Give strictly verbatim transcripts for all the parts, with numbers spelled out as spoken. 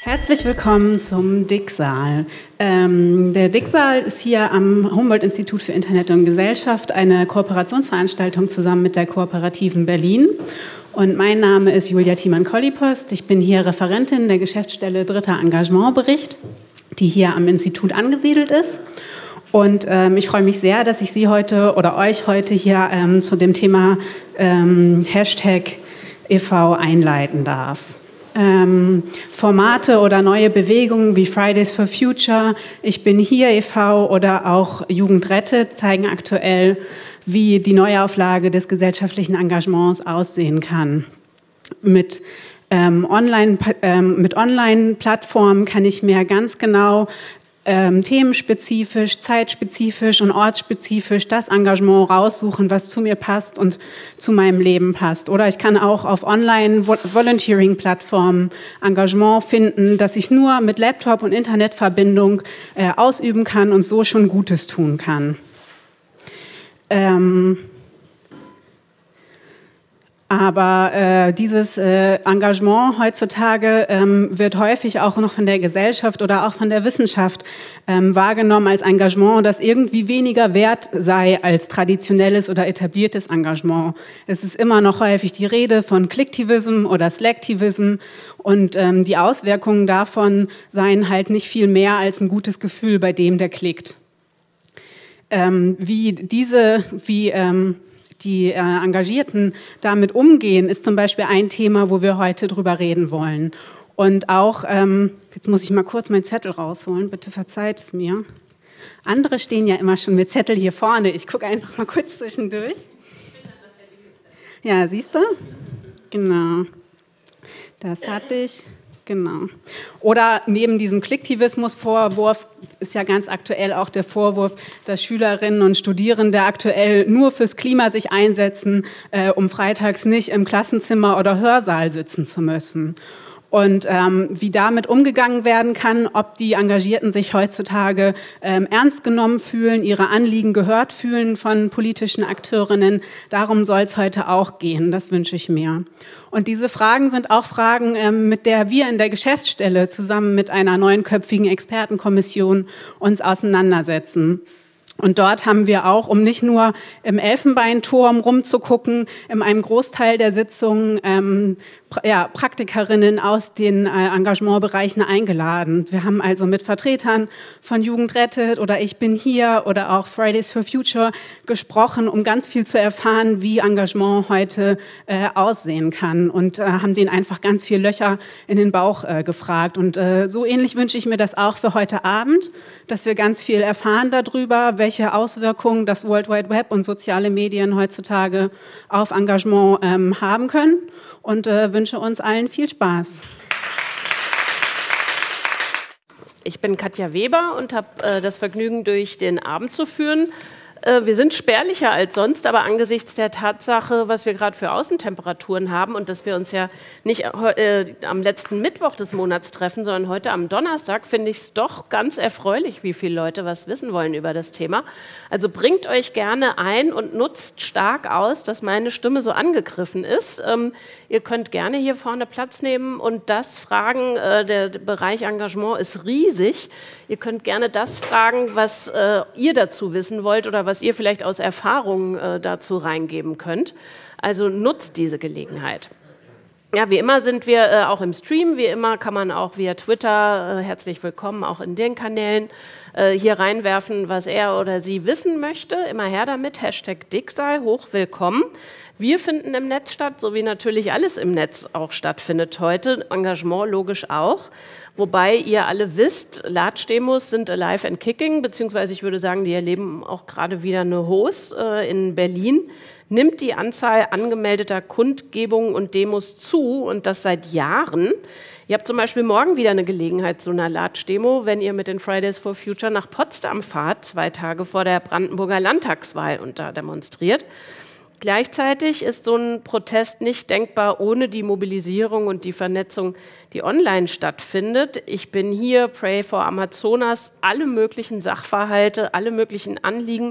Herzlich willkommen zum Dicksaal. Ähm, der Dicksaal ist hier am Humboldt-Institut für Internet und Gesellschaft eine Kooperationsveranstaltung zusammen mit der Kooperativen Berlin. Und mein Name ist Julia Thiemann-Kollipost. Ich bin hier Referentin der Geschäftsstelle Dritter Engagementbericht, die hier am Institut angesiedelt ist. Und ähm, ich freue mich sehr, dass ich Sie heute oder euch heute hier ähm, zu dem Thema ähm, Hashtag E V einleiten darf. Ähm, Formate oder neue Bewegungen wie Fridays for Future, Ich bin hier e V oder auch Jugend rettet zeigen aktuell, wie die Neuauflage des gesellschaftlichen Engagements aussehen kann. Mit ähm, Online, ähm, mit Online-Plattformen kann ich mir ganz genau Ähm, themenspezifisch, zeitspezifisch und ortsspezifisch das Engagement raussuchen, was zu mir passt und zu meinem Leben passt. Oder ich kann auch auf Online-Volunteering-Plattformen Engagement finden, das ich nur mit Laptop und Internetverbindung äh, ausüben kann und so schon Gutes tun kann. Ähm Aber äh, dieses äh, Engagement heutzutage ähm, wird häufig auch noch von der Gesellschaft oder auch von der Wissenschaft ähm, wahrgenommen als Engagement, das irgendwie weniger wert sei als traditionelles oder etabliertes Engagement. Es ist immer noch häufig die Rede von Clicktivism oder Slacktivism und ähm, die Auswirkungen davon seien halt nicht viel mehr als ein gutes Gefühl bei dem, der klickt. Ähm, wie diese, wie ähm, die äh, Engagierten damit umgehen, ist zum Beispiel ein Thema, wo wir heute drüber reden wollen. Und auch, ähm, jetzt muss ich mal kurz meinen Zettel rausholen, bitte verzeiht es mir. Andere stehen ja immer schon mit Zettel hier vorne. Ich gucke einfach mal kurz zwischendurch. Ja, siehst du? Genau. Das hatte ich. Genau. Oder neben diesem Klicktivismus-Vorwurf ist ja ganz aktuell auch der Vorwurf, dass Schülerinnen und Studierende aktuell nur fürs Klima sich einsetzen, äh, um freitags nicht im Klassenzimmer oder Hörsaal sitzen zu müssen. Und ähm, wie damit umgegangen werden kann, ob die Engagierten sich heutzutage ähm, ernst genommen fühlen, ihre Anliegen gehört fühlen von politischen Akteurinnen, darum soll es heute auch gehen, das wünsche ich mir. Und diese Fragen sind auch Fragen, ähm, mit der wir in der Geschäftsstelle zusammen mit einer neunköpfigen Expertenkommission uns auseinandersetzen. Und dort haben wir auch, um nicht nur im Elfenbeinturm rumzugucken, in einem Großteil der Sitzungen ähm, pra ja, Praktikerinnen aus den äh, Engagementbereichen eingeladen. Wir haben also mit Vertretern von Jugend rettet oder Ich bin hier oder auch Fridays for Future gesprochen, um ganz viel zu erfahren, wie Engagement heute äh, aussehen kann. Und äh, haben denen einfach ganz viel Löcher in den Bauch äh, gefragt. Und äh, so ähnlich wünsche ich mir das auch für heute Abend, dass wir ganz viel erfahren darüber, welche welche Auswirkungen das World Wide Web und soziale Medien heutzutage auf Engagement ähm, haben können und äh, wünsche uns allen viel Spaß. Ich bin Katja Weber und habe äh, das Vergnügen, durch den Abend zu führen. Äh, wir sind spärlicher als sonst, aber angesichts der Tatsache, was wir gerade für Außentemperaturen haben und dass wir uns ja nicht äh, am letzten Mittwoch des Monats treffen, sondern heute am Donnerstag, finde ich es doch ganz erfreulich, wie viele Leute was wissen wollen über das Thema. Also bringt euch gerne ein und nutzt stark aus, dass meine Stimme so angegriffen ist. Ähm, ihr könnt gerne hier vorne Platz nehmen und das fragen. Äh, der Bereich Engagement ist riesig. Ihr könnt gerne das fragen, was äh, ihr dazu wissen wollt oder was ihr vielleicht aus Erfahrungen äh, dazu reingeben könnt. Also nutzt diese Gelegenheit. Ja, wie immer sind wir äh, auch im Stream. Wie immer kann man auch via Twitter, äh, herzlich willkommen, auch in den Kanälen, äh, hier reinwerfen, was er oder sie wissen möchte. Immer her damit, Hashtag Dicksaal, hochwillkommen. Wir finden im Netz statt, so wie natürlich alles im Netz auch stattfindet heute. Engagement logisch auch. Wobei ihr alle wisst, Large-Demos sind alive and kicking, beziehungsweise ich würde sagen, die erleben auch gerade wieder eine Hoß äh, in Berlin. Nimmt die Anzahl angemeldeter Kundgebungen und Demos zu und das seit Jahren. Ihr habt zum Beispiel morgen wieder eine Gelegenheit zu einer Large-Demo, wenn ihr mit den Fridays for Future nach Potsdam fahrt, zwei Tage vor der Brandenburger Landtagswahl und da demonstriert. Gleichzeitig ist so ein Protest nicht denkbar ohne die Mobilisierung und die Vernetzung, die online stattfindet. Ich bin hier, Pray for Amazonas, alle möglichen Sachverhalte, alle möglichen Anliegen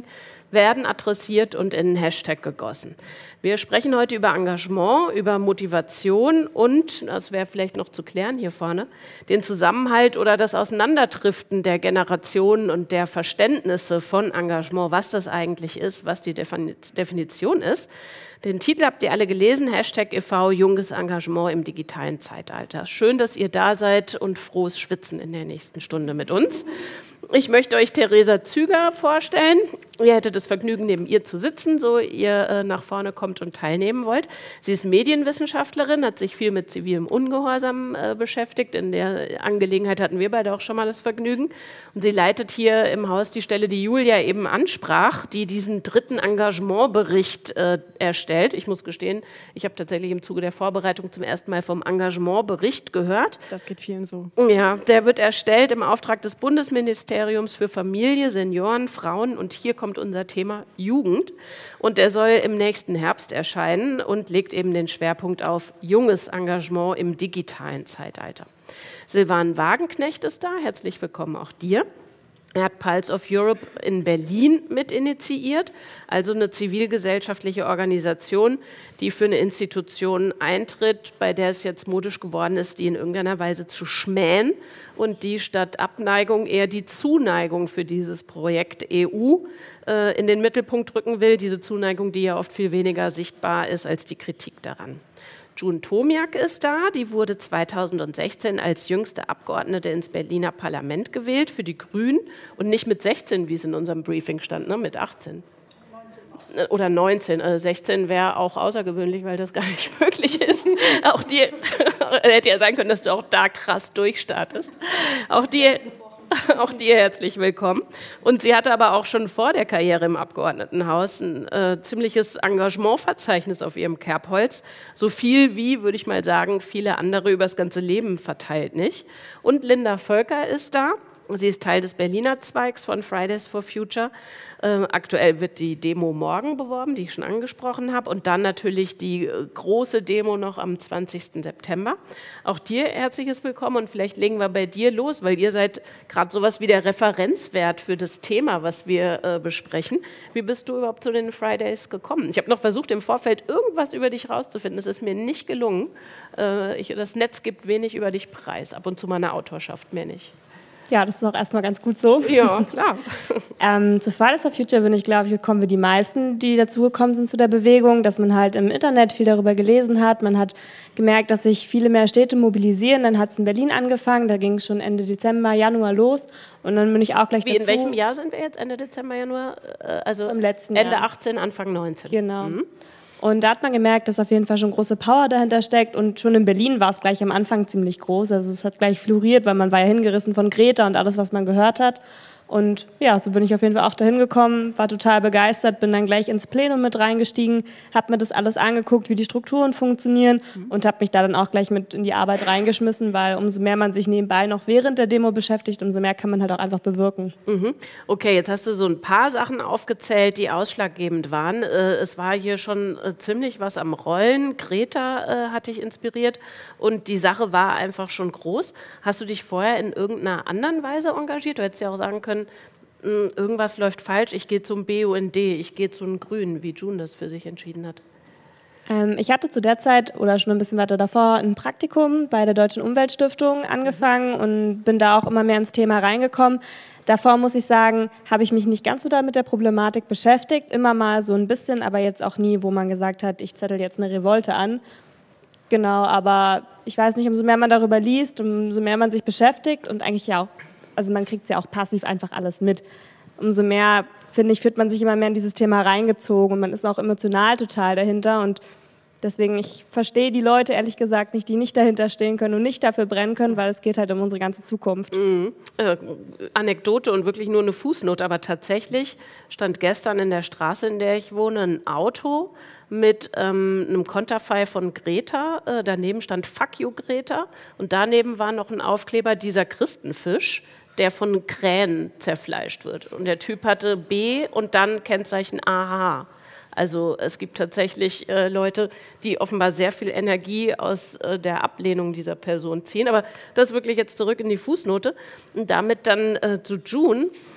werden adressiert und in einen Hashtag gegossen. Wir sprechen heute über Engagement, über Motivation und, das wäre vielleicht noch zu klären hier vorne, den Zusammenhalt oder das Auseinanderdriften der Generationen und der Verständnisse von Engagement, was das eigentlich ist, was die Definition ist. Den Titel habt ihr alle gelesen, Hashtag e V, junges Engagement im digitalen Zeitalter. Schön, dass ihr da seid und frohes Schwitzen in der nächsten Stunde mit uns. Ich möchte euch Theresa Züger vorstellen. Ihr hättet das Vergnügen, neben ihr zu sitzen, so ihr äh, nach vorne kommt und teilnehmen wollt. Sie ist Medienwissenschaftlerin, hat sich viel mit zivilem Ungehorsam äh, beschäftigt. In der Angelegenheit hatten wir beide auch schon mal das Vergnügen. Und sie leitet hier im Haus die Stelle, die Julia eben ansprach, die diesen dritten Engagementbericht äh, erstellt. Ich muss gestehen, ich habe tatsächlich im Zuge der Vorbereitung zum ersten Mal vom Engagementbericht gehört. Das geht vielen so. Ja, der wird erstellt im Auftrag des Bundesministeriums für Familie, Senioren, Frauen und hier kommt unser Thema Jugend und der soll im nächsten Herbst erscheinen und legt eben den Schwerpunkt auf junges Engagement im digitalen Zeitalter. Silvan Wagenknecht ist da, herzlich willkommen auch dir. Er hat Pulse of Europe in Berlin mit initiiert, also eine zivilgesellschaftliche Organisation, die für eine Institution eintritt, bei der es jetzt modisch geworden ist, die in irgendeiner Weise zu schmähen und die statt Abneigung eher die Zuneigung für dieses Projekt E U äh, in den Mittelpunkt rücken will. Diese Zuneigung, die ja oft viel weniger sichtbar ist als die Kritik daran. June Tomiak ist da, die wurde zweitausendsechzehn als jüngste Abgeordnete ins Berliner Parlament gewählt für die Grünen und nicht mit sechzehn, wie es in unserem Briefing stand, ne, mit achtzehn. neunzehn. Oder neunzehn, also sechzehn wäre auch außergewöhnlich, weil das gar nicht möglich ist. Auch die, hätte ja sein können, dass du auch da krass durchstartest. Auch die... Auch dir herzlich willkommen. Und sie hatte aber auch schon vor der Karriere im Abgeordnetenhaus ein äh, ziemliches Engagementverzeichnis auf ihrem Kerbholz. So viel wie, würde ich mal sagen, viele andere übers ganze Leben verteilt nicht. Und Linda Völker ist da. Sie ist Teil des Berliner Zweigs von Fridays for Future. Äh, aktuell wird die Demo morgen beworben, die ich schon angesprochen habe. Und dann natürlich die äh, große Demo noch am zwanzigsten September. Auch dir herzliches Willkommen und vielleicht legen wir bei dir los, weil ihr seid gerade sowas wie der Referenzwert für das Thema, was wir äh, besprechen. Wie bist du überhaupt zu den Fridays gekommen? Ich habe noch versucht, im Vorfeld irgendwas über dich rauszufinden. Es ist mir nicht gelungen. Äh, ich, das Netz gibt wenig über dich preis, ab und zu meine Autorschaft, mehr nicht. Ja, das ist auch erstmal ganz gut so. Ja, klar. ähm, zu Fridays for Future bin ich, glaube ich, gekommen wie die meisten, die dazugekommen sind zu der Bewegung, dass man halt im Internet viel darüber gelesen hat. Man hat gemerkt, dass sich viele mehr Städte mobilisieren. Dann hat es in Berlin angefangen, da ging es schon Ende Dezember, Januar los. Und dann bin ich auch gleich wie, dazu. In welchem Jahr sind wir jetzt? Ende Dezember, Januar? Also im letzten Ende Jahr. achtzehn, Anfang neunzehn. Genau. Mhm. Und da hat man gemerkt, dass auf jeden Fall schon große Power dahinter steckt. Und schon in Berlin war es gleich am Anfang ziemlich groß. Also es hat gleich floriert, weil man war ja hingerissen von Greta und alles, was man gehört hat. Und ja, so bin ich auf jeden Fall auch dahin gekommen, war total begeistert, bin dann gleich ins Plenum mit reingestiegen, habe mir das alles angeguckt, wie die Strukturen funktionieren mhm. und habe mich da dann auch gleich mit in die Arbeit reingeschmissen, weil umso mehr man sich nebenbei noch während der Demo beschäftigt, umso mehr kann man halt auch einfach bewirken. Mhm. Okay, jetzt hast du so ein paar Sachen aufgezählt, die ausschlaggebend waren. Es war hier schon ziemlich was am Rollen. Greta hat dich inspiriert und die Sache war einfach schon groß. Hast du dich vorher in irgendeiner anderen Weise engagiert? Du hättest ja auch sagen können, irgendwas läuft falsch, ich gehe zum B U N D, ich gehe zu den Grünen, wie June das für sich entschieden hat. Ähm, ich hatte zu der Zeit oder schon ein bisschen weiter davor ein Praktikum bei der Deutschen Umweltstiftung angefangen und bin da auch immer mehr ins Thema reingekommen. Davor, muss ich sagen, habe ich mich nicht ganz so da mit der Problematik beschäftigt, immer mal so ein bisschen, aber jetzt auch nie, wo man gesagt hat, ich zettel jetzt eine Revolte an. Genau, aber ich weiß nicht, umso mehr man darüber liest, umso mehr man sich beschäftigt und eigentlich ja auch, also man kriegt es ja auch passiv einfach alles mit. Umso mehr, finde ich, fühlt man sich immer mehr in dieses Thema reingezogen und man ist auch emotional total dahinter und deswegen, ich verstehe die Leute ehrlich gesagt nicht, die nicht dahinter stehen können und nicht dafür brennen können, weil es geht halt um unsere ganze Zukunft. Mhm. Äh, Anekdote und wirklich nur eine Fußnote, aber tatsächlich stand gestern in der Straße, in der ich wohne, ein Auto mit ähm, einem Konterfei von Greta. Äh, daneben stand Fuck you Greta und daneben war noch ein Aufkleber, dieser Christenfisch, der von Krähen zerfleischt wird. Und der Typ hatte B und dann Kennzeichen A H. Also es gibt tatsächlich äh, Leute, die offenbar sehr viel Energie aus äh, der Ablehnung dieser Person ziehen. Aber das wirklich jetzt zurück in die Fußnote. Und damit dann äh, zu June.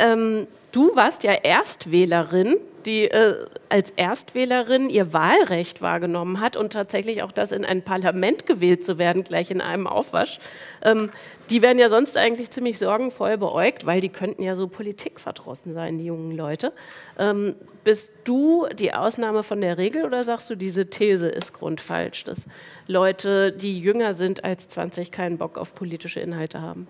Ähm, du warst ja Erstwählerin, die äh, als Erstwählerin ihr Wahlrecht wahrgenommen hat und tatsächlich auch das in ein Parlament gewählt zu werden, gleich in einem Aufwasch. Ähm, die werden ja sonst eigentlich ziemlich sorgenvoll beäugt, weil die könnten ja so politikverdrossen sein, die jungen Leute. Ähm, bist du die Ausnahme von der Regel oder sagst du, diese These ist grundfalsch, dass Leute, die jünger sind als zwanzig, keinen Bock auf politische Inhalte haben?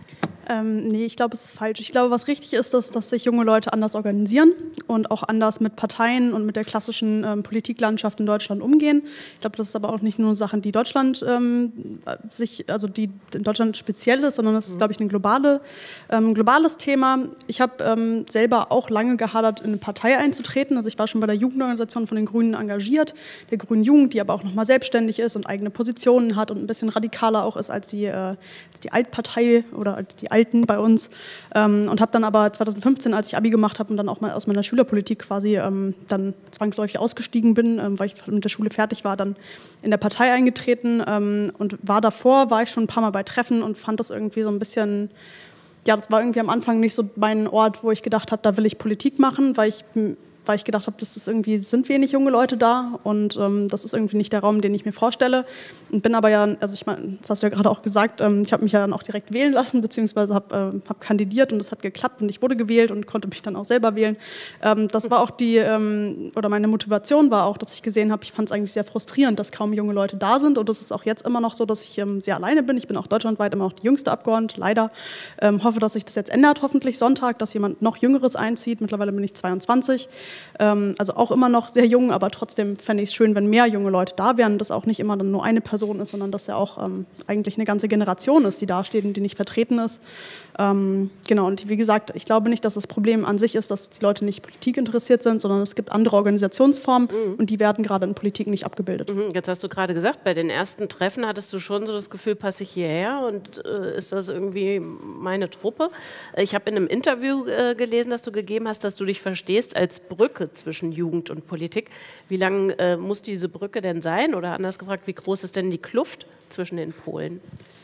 Ähm, nee, ich glaube, es ist falsch. Ich glaube, was richtig ist, ist, dass sich junge Leute anders organisieren und auch anders mit Parteien und mit der klassischen ähm, Politiklandschaft in Deutschland umgehen. Ich glaube, das ist aber auch nicht nur Sachen, die Deutschland ähm, sich, also die in Deutschland speziell ist, sondern das ist, glaube ich, ein globale, ähm, globales Thema. Ich habe ähm, selber auch lange gehadert, in eine Partei einzutreten. Also ich war schon bei der Jugendorganisation von den Grünen engagiert, der Grünen Jugend, die aber auch nochmal selbstständig ist und eigene Positionen hat und ein bisschen radikaler auch ist als die, äh, als die Altpartei oder als die Alten bei uns, ähm, und habe dann aber zwanzig fünfzehn, als ich Abi gemacht habe und dann auch mal aus meiner Schülerpolitik quasi ähm, dann zwangsläufig ausgestiegen bin, ähm, weil ich mit der Schule fertig war, dann in der Partei eingetreten ähm, und war davor, war ich schon ein paar Mal bei Treffen und fand das irgendwie so ein bisschen, ja, das war irgendwie am Anfang nicht so mein Ort, wo ich gedacht habe, da will ich Politik machen, weil ich weil ich gedacht habe, das ist irgendwie, es sind wenig junge Leute da und ähm, das ist irgendwie nicht der Raum, den ich mir vorstelle. Und bin aber ja, also ich meine, das hast du ja gerade auch gesagt, ähm, ich habe mich ja dann auch direkt wählen lassen, beziehungsweise habe äh, hab kandidiert und das hat geklappt und ich wurde gewählt und konnte mich dann auch selber wählen. Ähm, das war auch die, ähm, oder meine Motivation war auch, dass ich gesehen habe, ich fand es eigentlich sehr frustrierend, dass kaum junge Leute da sind und das ist auch jetzt immer noch so, dass ich ähm, sehr alleine bin. Ich bin auch deutschlandweit immer noch die jüngste Abgeordnete, leider. Ähm, hoffe, dass sich das jetzt ändert, hoffentlich Sonntag, dass jemand noch Jüngeres einzieht. Mittlerweile bin ich zweiundzwanzig. Also auch immer noch sehr jung, aber trotzdem fände ich es schön, wenn mehr junge Leute da wären, dass auch nicht immer dann nur eine Person ist, sondern dass ja auch ähm, eigentlich eine ganze Generation ist, die da steht und die nicht vertreten ist. Ähm, genau, und wie gesagt, ich glaube nicht, dass das Problem an sich ist, dass die Leute nicht Politik interessiert sind, sondern es gibt andere Organisationsformen mhm. und die werden gerade in Politik nicht abgebildet. Mhm. Jetzt hast du gerade gesagt, bei den ersten Treffen hattest du schon so das Gefühl, passe ich hierher und äh, ist das irgendwie meine Truppe? Ich habe in einem Interview äh, gelesen, das du gegeben hast, dass du dich verstehst als Brücke zwischen Jugend und Politik. Wie lang äh, muss diese Brücke denn sein? Oder anders gefragt, wie groß ist denn die Kluft zwischen den Polen?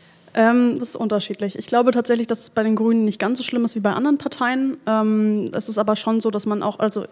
Ähm, das ist unterschiedlich. Ich glaube tatsächlich, dass es bei den Grünen nicht ganz so schlimm ist wie bei anderen Parteien. Ähm, es ist aber schon so, dass man auch, also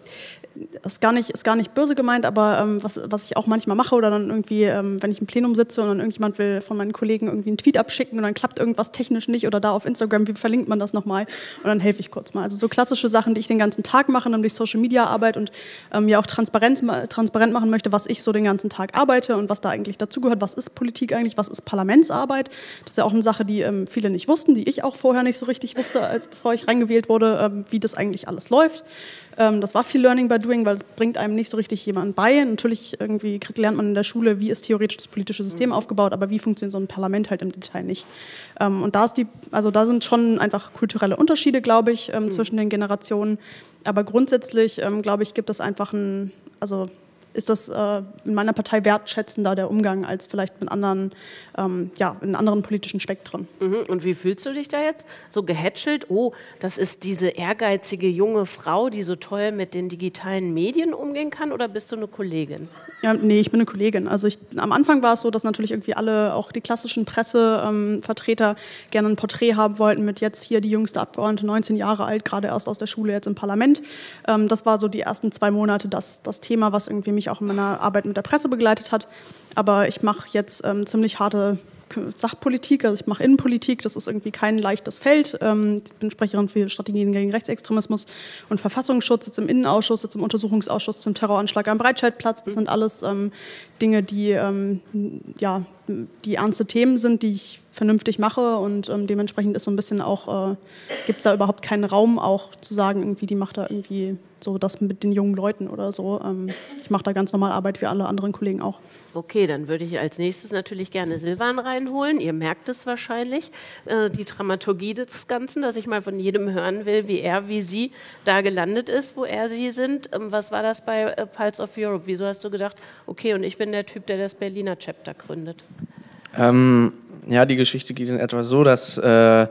ist gar nicht, ist gar nicht böse gemeint, aber ähm, was, was ich auch manchmal mache oder dann irgendwie, ähm, wenn ich im Plenum sitze und dann irgendjemand will von meinen Kollegen irgendwie einen Tweet abschicken und dann klappt irgendwas technisch nicht oder da auf Instagram, wie verlinkt man das nochmal? Und dann helfe ich kurz mal. Also so klassische Sachen, die ich den ganzen Tag mache, nämlich Social-Media-Arbeit und ähm, ja auch Transparenz, transparent machen möchte, was ich so den ganzen Tag arbeite und was da eigentlich dazugehört. Was ist Politik eigentlich? Was ist Parlamentsarbeit? Das ist ja auch eine Sache, die ähm, viele nicht wussten, die ich auch vorher nicht so richtig wusste, als bevor ich reingewählt wurde, ähm, wie das eigentlich alles läuft. Ähm, das war viel Learning by Doing, weil es bringt einem nicht so richtig jemand bei. Natürlich irgendwie lernt man in der Schule, wie ist theoretisch das politische System mhm. aufgebaut, aber wie funktioniert so ein Parlament halt im Detail nicht. Ähm, und da ist die, also da sind schon einfach kulturelle Unterschiede, glaube ich, ähm, mhm. zwischen den Generationen. Aber grundsätzlich, ähm, glaube ich, gibt es einfach ein, also ist das äh, in meiner Partei wertschätzender, der Umgang, als vielleicht mit anderen, ähm, ja, in anderen politischen Spektren. Mhm. Und wie fühlst du dich da jetzt? So gehätschelt, oh, das ist diese ehrgeizige junge Frau, die so toll mit den digitalen Medien umgehen kann, oder bist du eine Kollegin? Ja, nee, ich bin eine Kollegin. Also ich, am Anfang war es so, dass natürlich irgendwie alle, auch die klassischen Pressevertreter, ähm, gerne ein Porträt haben wollten mit jetzt hier die jüngste Abgeordnete, neunzehn Jahre alt, gerade erst aus der Schule, jetzt im Parlament. Ähm, das war so die ersten zwei Monate das, das Thema, was irgendwie mich auch in meiner Arbeit mit der Presse begleitet hat. Aber ich mache jetzt ähm, ziemlich harte Sachpolitik, also ich mache Innenpolitik, das ist irgendwie kein leichtes Feld. Ähm, ich bin Sprecherin für Strategien gegen Rechtsextremismus und Verfassungsschutz, sitze im Innenausschuss, sitze im Untersuchungsausschuss zum Terroranschlag am Breitscheidplatz. Das sind alles ähm, Dinge, die, ähm, ja, die ernste Themen sind, die ich vernünftig mache und ähm, dementsprechend ist so ein bisschen auch, äh, gibt es da überhaupt keinen Raum auch zu sagen, irgendwie, die macht da irgendwie so das mit den jungen Leuten oder so. Ähm, ich mache da ganz normal Arbeit wie alle anderen Kollegen auch. Okay, dann würde ich als nächstes natürlich gerne Silvan reinholen. Ihr merkt es wahrscheinlich, äh, die Dramaturgie des Ganzen, dass ich mal von jedem hören will, wie er, wie sie da gelandet ist, wo er, sie sind. Ähm, was war das bei äh, Pulse of Europe? Wieso hast du gedacht, okay, und ich bin der Typ, der das Berliner Chapter gründet? Ähm, ja, die Geschichte geht in etwa so, dass äh,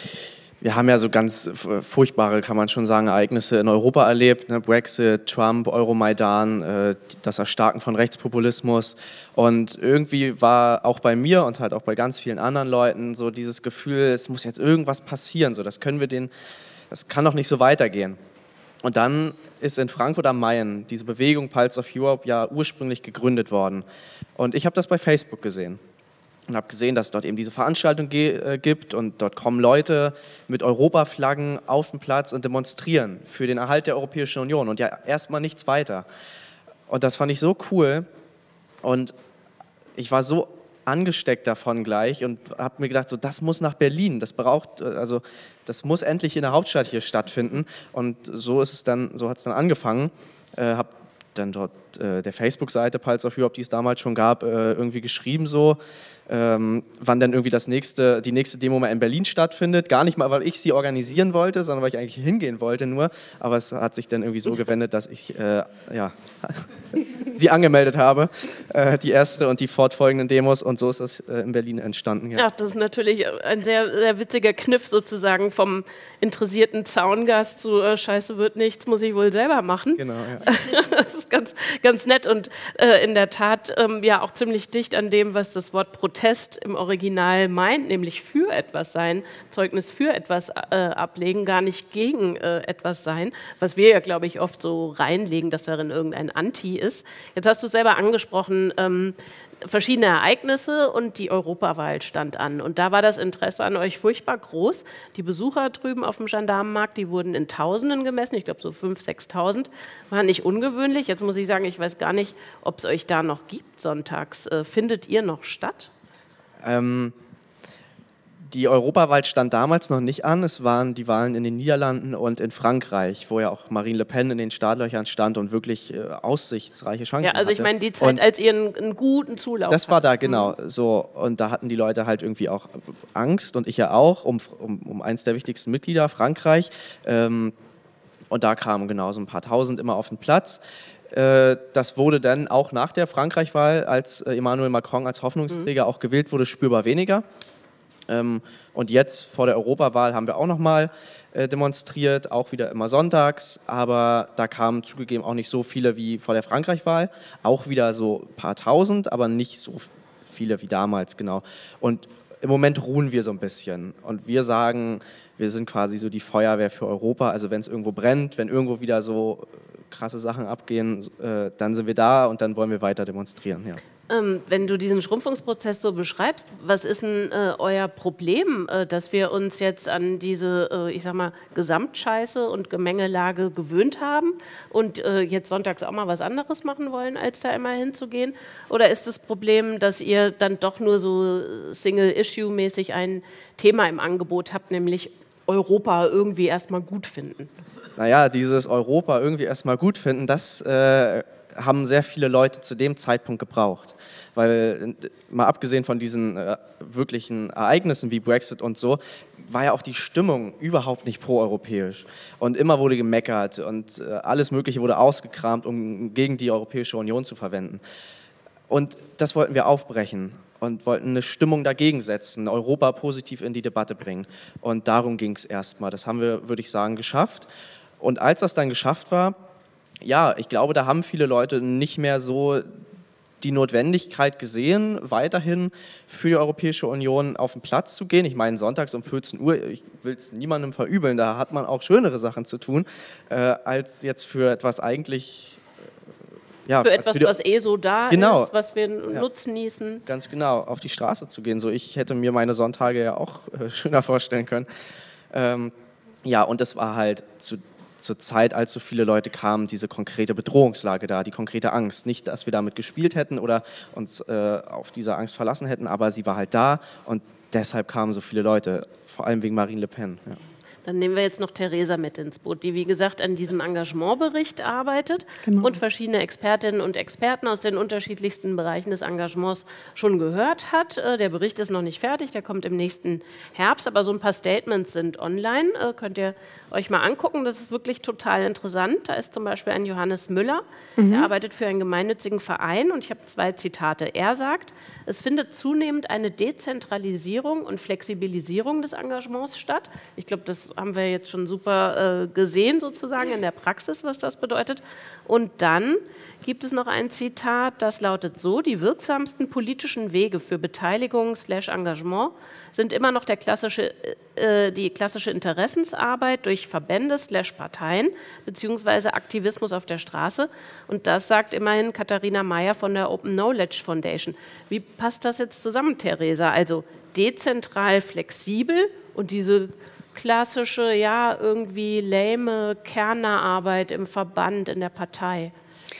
wir haben ja so ganz furchtbare, kann man schon sagen, Ereignisse in Europa erlebt, ne? Brexit, Trump, Euromaidan, äh, das Erstarken von Rechtspopulismus und irgendwie war auch bei mir und halt auch bei ganz vielen anderen Leuten so dieses Gefühl, es muss jetzt irgendwas passieren, so das können wir den das kann doch nicht so weitergehen. Und dann ist in Frankfurt am Main diese Bewegung Pulse of Europe ja ursprünglich gegründet worden. Und ich habe das bei Facebook gesehen und habe gesehen, dass es dort eben diese Veranstaltung äh, gibt und dort kommen Leute mit Europaflaggen auf den Platz und demonstrieren für den Erhalt der Europäischen Union und ja erstmal nichts weiter. Und das fand ich so cool und ich war so angesteckt davon gleich und habe mir gedacht, so das muss nach Berlin, das braucht, also das muss endlich in der Hauptstadt hier stattfinden. Und so ist es dann, so hat es dann angefangen. Äh, habe dann dort äh, der Facebook-Seite Pulse of Europe, die es damals schon gab, äh, irgendwie geschrieben so, ähm, wann dann irgendwie das nächste, die nächste Demo mal in Berlin stattfindet. Gar nicht mal, weil ich sie organisieren wollte, sondern weil ich eigentlich hingehen wollte nur. Aber es hat sich dann irgendwie so gewendet, dass ich äh, ja, sie angemeldet habe, äh, die erste und die fortfolgenden Demos. Und so ist das äh, in Berlin entstanden. Ja. Ja, das ist natürlich ein sehr, sehr witziger Kniff sozusagen vom interessierten Zaungast zu äh, Scheiße wird nichts, muss ich wohl selber machen. Genau, ja. Das ist ganz, ganz nett und äh, in der Tat ähm, ja auch ziemlich dicht an dem, was das Wort Protest im Original meint, nämlich für etwas sein, Zeugnis für etwas äh, ablegen, gar nicht gegen äh, etwas sein, was wir ja, glaube ich, oft so reinlegen, dass darin irgendein Anti ist. Jetzt hast du selber angesprochen, ähm, verschiedene Ereignisse und die Europawahl stand an. Und da war das Interesse an euch furchtbar groß. Die Besucher drüben auf dem Gendarmenmarkt, die wurden in Tausenden gemessen, ich glaube so fünftausend, sechstausend, war nicht ungewöhnlich. Jetzt muss ich sagen, ich weiß gar nicht, ob es euch da noch gibt sonntags. Äh, findet ihr noch statt? Ähm, die Europawahl stand damals noch nicht an. Es waren die Wahlen in den Niederlanden und in Frankreich, wo ja auch Marine Le Pen in den Startlöchern stand und wirklich äh, aussichtsreiche Chancen hatte. Ja, also ich meine die Zeit, und als ihr einen, einen guten Zulauf Das war da, hattet. genau. So, und da hatten die Leute halt irgendwie auch Angst und ich ja auch, um, um, um eins der wichtigsten Mitglieder, Frankreich. Ähm, und da kamen genau so ein paar Tausend immer auf den Platz. Das wurde dann auch nach der Frankreich-Wahl, als Emmanuel Macron als Hoffnungsträger mhm. auch gewählt wurde, spürbar weniger. Und jetzt vor der Europawahl haben wir auch nochmal demonstriert, auch wieder immer sonntags, aber da kamen zugegeben auch nicht so viele wie vor der Frankreich-Wahl, auch wieder so ein paar Tausend, aber nicht so viele wie damals, genau. Und im Moment ruhen wir so ein bisschen und wir sagen, wir sind quasi so die Feuerwehr für Europa, also wenn es irgendwo brennt, wenn irgendwo wieder so krasse Sachen abgehen, äh, dann sind wir da und dann wollen wir weiter demonstrieren. Ja. Ähm, wenn du diesen Schrumpfungsprozess so beschreibst, was ist denn äh, euer Problem, äh, dass wir uns jetzt an diese, äh, ich sag mal, Gesamtscheiße und Gemengelage gewöhnt haben und äh, jetzt sonntags auch mal was anderes machen wollen, als da immer hinzugehen? Oder ist das Problem, dass ihr dann doch nur so Single-Issue-mäßig ein Thema im Angebot habt, nämlich Europa irgendwie erstmal gut finden? Naja, dieses Europa irgendwie erstmal gut finden, das äh, haben sehr viele Leute zu dem Zeitpunkt gebraucht. Weil, mal abgesehen von diesen äh, wirklichen Ereignissen wie Brexit und so, war ja auch die Stimmung überhaupt nicht proeuropäisch. Und immer wurde gemeckert und äh, alles Mögliche wurde ausgekramt, um gegen die Europäische Union zu verwenden. Und das wollten wir aufbrechen und wollten eine Stimmung dagegen setzen, Europa positiv in die Debatte bringen. Und darum ging es erstmal. Das haben wir, würde ich sagen, geschafft. Und als das dann geschafft war, ja, ich glaube, da haben viele Leute nicht mehr so die Notwendigkeit gesehen, weiterhin für die Europäische Union auf den Platz zu gehen. Ich meine, sonntags um vierzehn Uhr, ich will es niemandem verübeln, da hat man auch schönere Sachen zu tun, äh, als jetzt für etwas eigentlich... Äh, ja, für etwas, für was eh so da genau, ist, was wir ja, nutzen. Ganz genau, auf die Straße zu gehen. So, ich hätte mir meine Sonntage ja auch äh, schöner vorstellen können. Ähm, ja, und es war halt zu zur Zeit, als so viele Leute kamen, diese konkrete Bedrohungslage da, die konkrete Angst. Nicht, dass wir damit gespielt hätten oder uns äh, auf diese Angst verlassen hätten, aber sie war halt da und deshalb kamen so viele Leute, vor allem wegen Marine Le Pen. Ja. Dann nehmen wir jetzt noch Theresa mit ins Boot, die, wie gesagt, an diesem Engagementbericht arbeitet Genau. und verschiedene Expertinnen und Experten aus den unterschiedlichsten Bereichen des Engagements schon gehört hat. Der Bericht ist noch nicht fertig, der kommt im nächsten Herbst, aber so ein paar Statements sind online, könnt ihr euch mal angucken. Das ist wirklich total interessant. Da ist zum Beispiel ein Johannes Müller, mhm. der arbeitet für einen gemeinnützigen Verein und ich habe zwei Zitate. Er sagt, es findet zunehmend eine Dezentralisierung und Flexibilisierung des Engagements statt. Ich glaube, das Das haben wir jetzt schon super äh, gesehen, sozusagen in der Praxis, was das bedeutet. Und dann gibt es noch ein Zitat, das lautet so: Die wirksamsten politischen Wege für Beteiligung slash Engagement sind immer noch der klassische, äh, die klassische Interessensarbeit durch Verbände slash Parteien beziehungsweise Aktivismus auf der Straße. Und das sagt immerhin Katharina Mayer von der Open Knowledge Foundation. Wie passt das jetzt zusammen, Theresa? Also dezentral flexibel und diese klassische, ja, irgendwie lame Kernarbeit im Verband, in der Partei.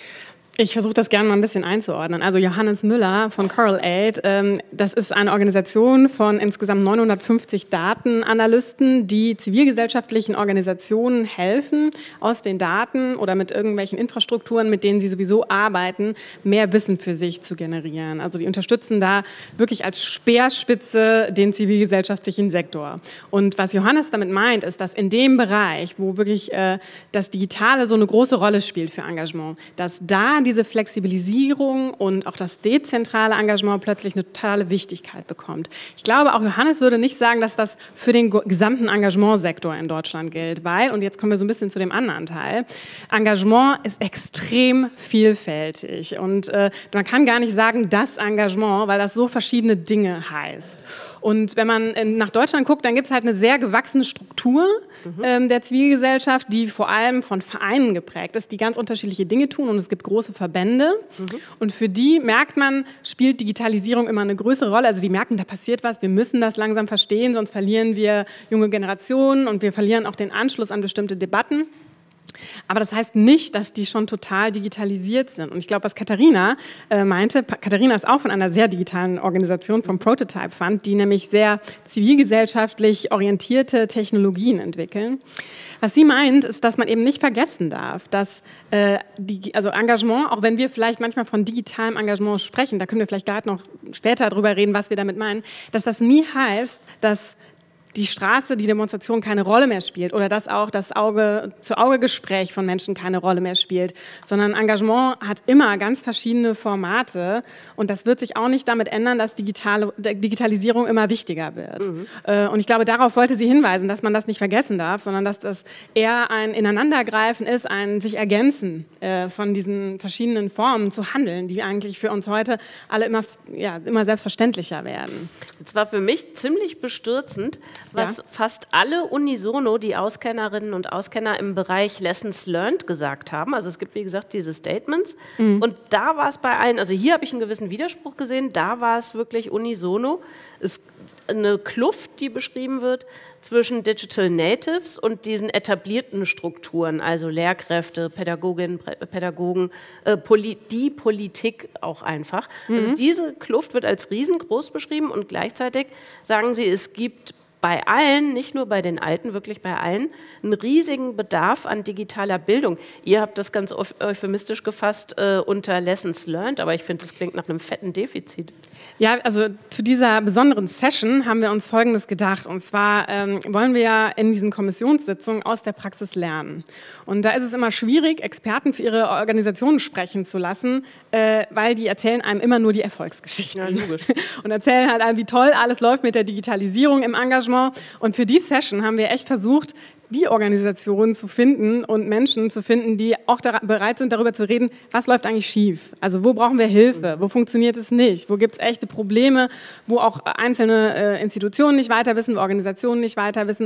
Ich versuche das gerne mal ein bisschen einzuordnen. Also Johannes Müller von Coral Aid, ähm, das ist eine Organisation von insgesamt neunhundertfünfzig Datenanalysten, die zivilgesellschaftlichen Organisationen helfen, aus den Daten oder mit irgendwelchen Infrastrukturen, mit denen sie sowieso arbeiten, mehr Wissen für sich zu generieren. Also die unterstützen da wirklich als Speerspitze den zivilgesellschaftlichen Sektor. Und was Johannes damit meint, ist, dass in dem Bereich, wo wirklich äh, das Digitale so eine große Rolle spielt für Engagement, dass da diese Flexibilisierung und auch das dezentrale Engagement plötzlich eine totale Wichtigkeit bekommt. Ich glaube, auch Johannes würde nicht sagen, dass das für den gesamten Engagementsektor in Deutschland gilt, weil, und jetzt kommen wir so ein bisschen zu dem anderen Teil, Engagement ist extrem vielfältig und äh, man kann gar nicht sagen, das Engagement, weil das so verschiedene Dinge heißt. Und wenn man nach Deutschland guckt, dann gibt es halt eine sehr gewachsene Struktur mhm. ähm, der Zivilgesellschaft, die vor allem von Vereinen geprägt ist, die ganz unterschiedliche Dinge tun, und es gibt große Verbände. Mhm. Und für die merkt man, spielt Digitalisierung immer eine größere Rolle. Also die merken, da passiert was, wir müssen das langsam verstehen, sonst verlieren wir junge Generationen und wir verlieren auch den Anschluss an bestimmte Debatten. Aber das heißt nicht, dass die schon total digitalisiert sind. Und ich glaube, was Katharina äh, meinte, Katharina ist auch von einer sehr digitalen Organisation, vom Prototype Fund, die nämlich sehr zivilgesellschaftlich orientierte Technologien entwickeln. Was sie meint, ist, dass man eben nicht vergessen darf, dass äh, die, also Engagement, auch wenn wir vielleicht manchmal von digitalem Engagement sprechen, da können wir vielleicht gleich noch später drüber reden, was wir damit meinen, dass das nie heißt, dass die Straße, die Demonstration keine Rolle mehr spielt oder dass auch das Auge-zu-Auge-Gespräch von Menschen keine Rolle mehr spielt, sondern Engagement hat immer ganz verschiedene Formate und das wird sich auch nicht damit ändern, dass digitale, Digitalisierung immer wichtiger wird. Mhm. Und ich glaube, darauf wollte sie hinweisen, dass man das nicht vergessen darf, sondern dass das eher ein Ineinandergreifen ist, ein sich ergänzen von diesen verschiedenen Formen zu handeln, die eigentlich für uns heute alle immer, ja, immer selbstverständlicher werden. Das war für mich ziemlich bestürzend, was ja. fast alle unisono, die Auskennerinnen und Auskenner im Bereich Lessons Learned gesagt haben. Also es gibt, wie gesagt, diese Statements. Mhm. Und da war es bei allen, also hier habe ich einen gewissen Widerspruch gesehen, da war es wirklich unisono. Es ist eine Kluft, die beschrieben wird zwischen Digital Natives und diesen etablierten Strukturen, also Lehrkräfte, Pädagoginnen, Pädagogen, äh, Poli- die Politik auch einfach. Mhm. Also diese Kluft wird als riesengroß beschrieben und gleichzeitig sagen sie, es gibt bei allen, nicht nur bei den Alten, wirklich bei allen, einen riesigen Bedarf an digitaler Bildung. Ihr habt das ganz euphemistisch gefasst äh, unter Lessons Learned, aber ich finde, das klingt nach einem fetten Defizit. Ja, also zu dieser besonderen Session haben wir uns Folgendes gedacht. Und zwar ähm, wollen wir ja in diesen Kommissionssitzungen aus der Praxis lernen. Und da ist es immer schwierig, Experten für ihre Organisationen sprechen zu lassen, äh, weil die erzählen einem immer nur die Erfolgsgeschichten. Ja, logisch. Und erzählen halt einem, wie toll alles läuft mit der Digitalisierung im Engagement. Und für die Session haben wir echt versucht, die Organisationen zu finden und Menschen zu finden, die auch da, bereit sind, darüber zu reden, was läuft eigentlich schief? Also wo brauchen wir Hilfe? Wo funktioniert es nicht? Wo gibt es echte Probleme? Wo auch einzelne äh, Institutionen nicht weiter wissen, wo Organisationen nicht weiter wissen?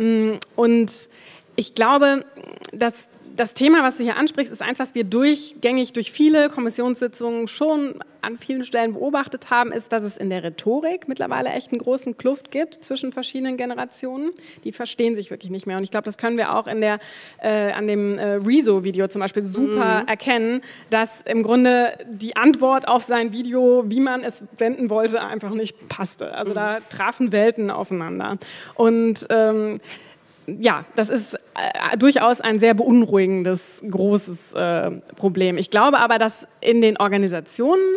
Und ich glaube, dass das Thema, was du hier ansprichst, ist eins, was wir durchgängig durch viele Kommissionssitzungen schon an vielen Stellen beobachtet haben, ist, dass es in der Rhetorik mittlerweile echt einen großen Kluft gibt zwischen verschiedenen Generationen. Die verstehen sich wirklich nicht mehr. Und ich glaube, das können wir auch in der, äh, an dem äh, Rezo-Video zum Beispiel super mhm. erkennen, dass im Grunde die Antwort auf sein Video, wie man es wenden wollte, einfach nicht passte. Also mhm. da trafen Welten aufeinander. Und ähm, ja, das ist äh, durchaus ein sehr beunruhigendes, großes äh, Problem. Ich glaube aber, dass in den Organisationen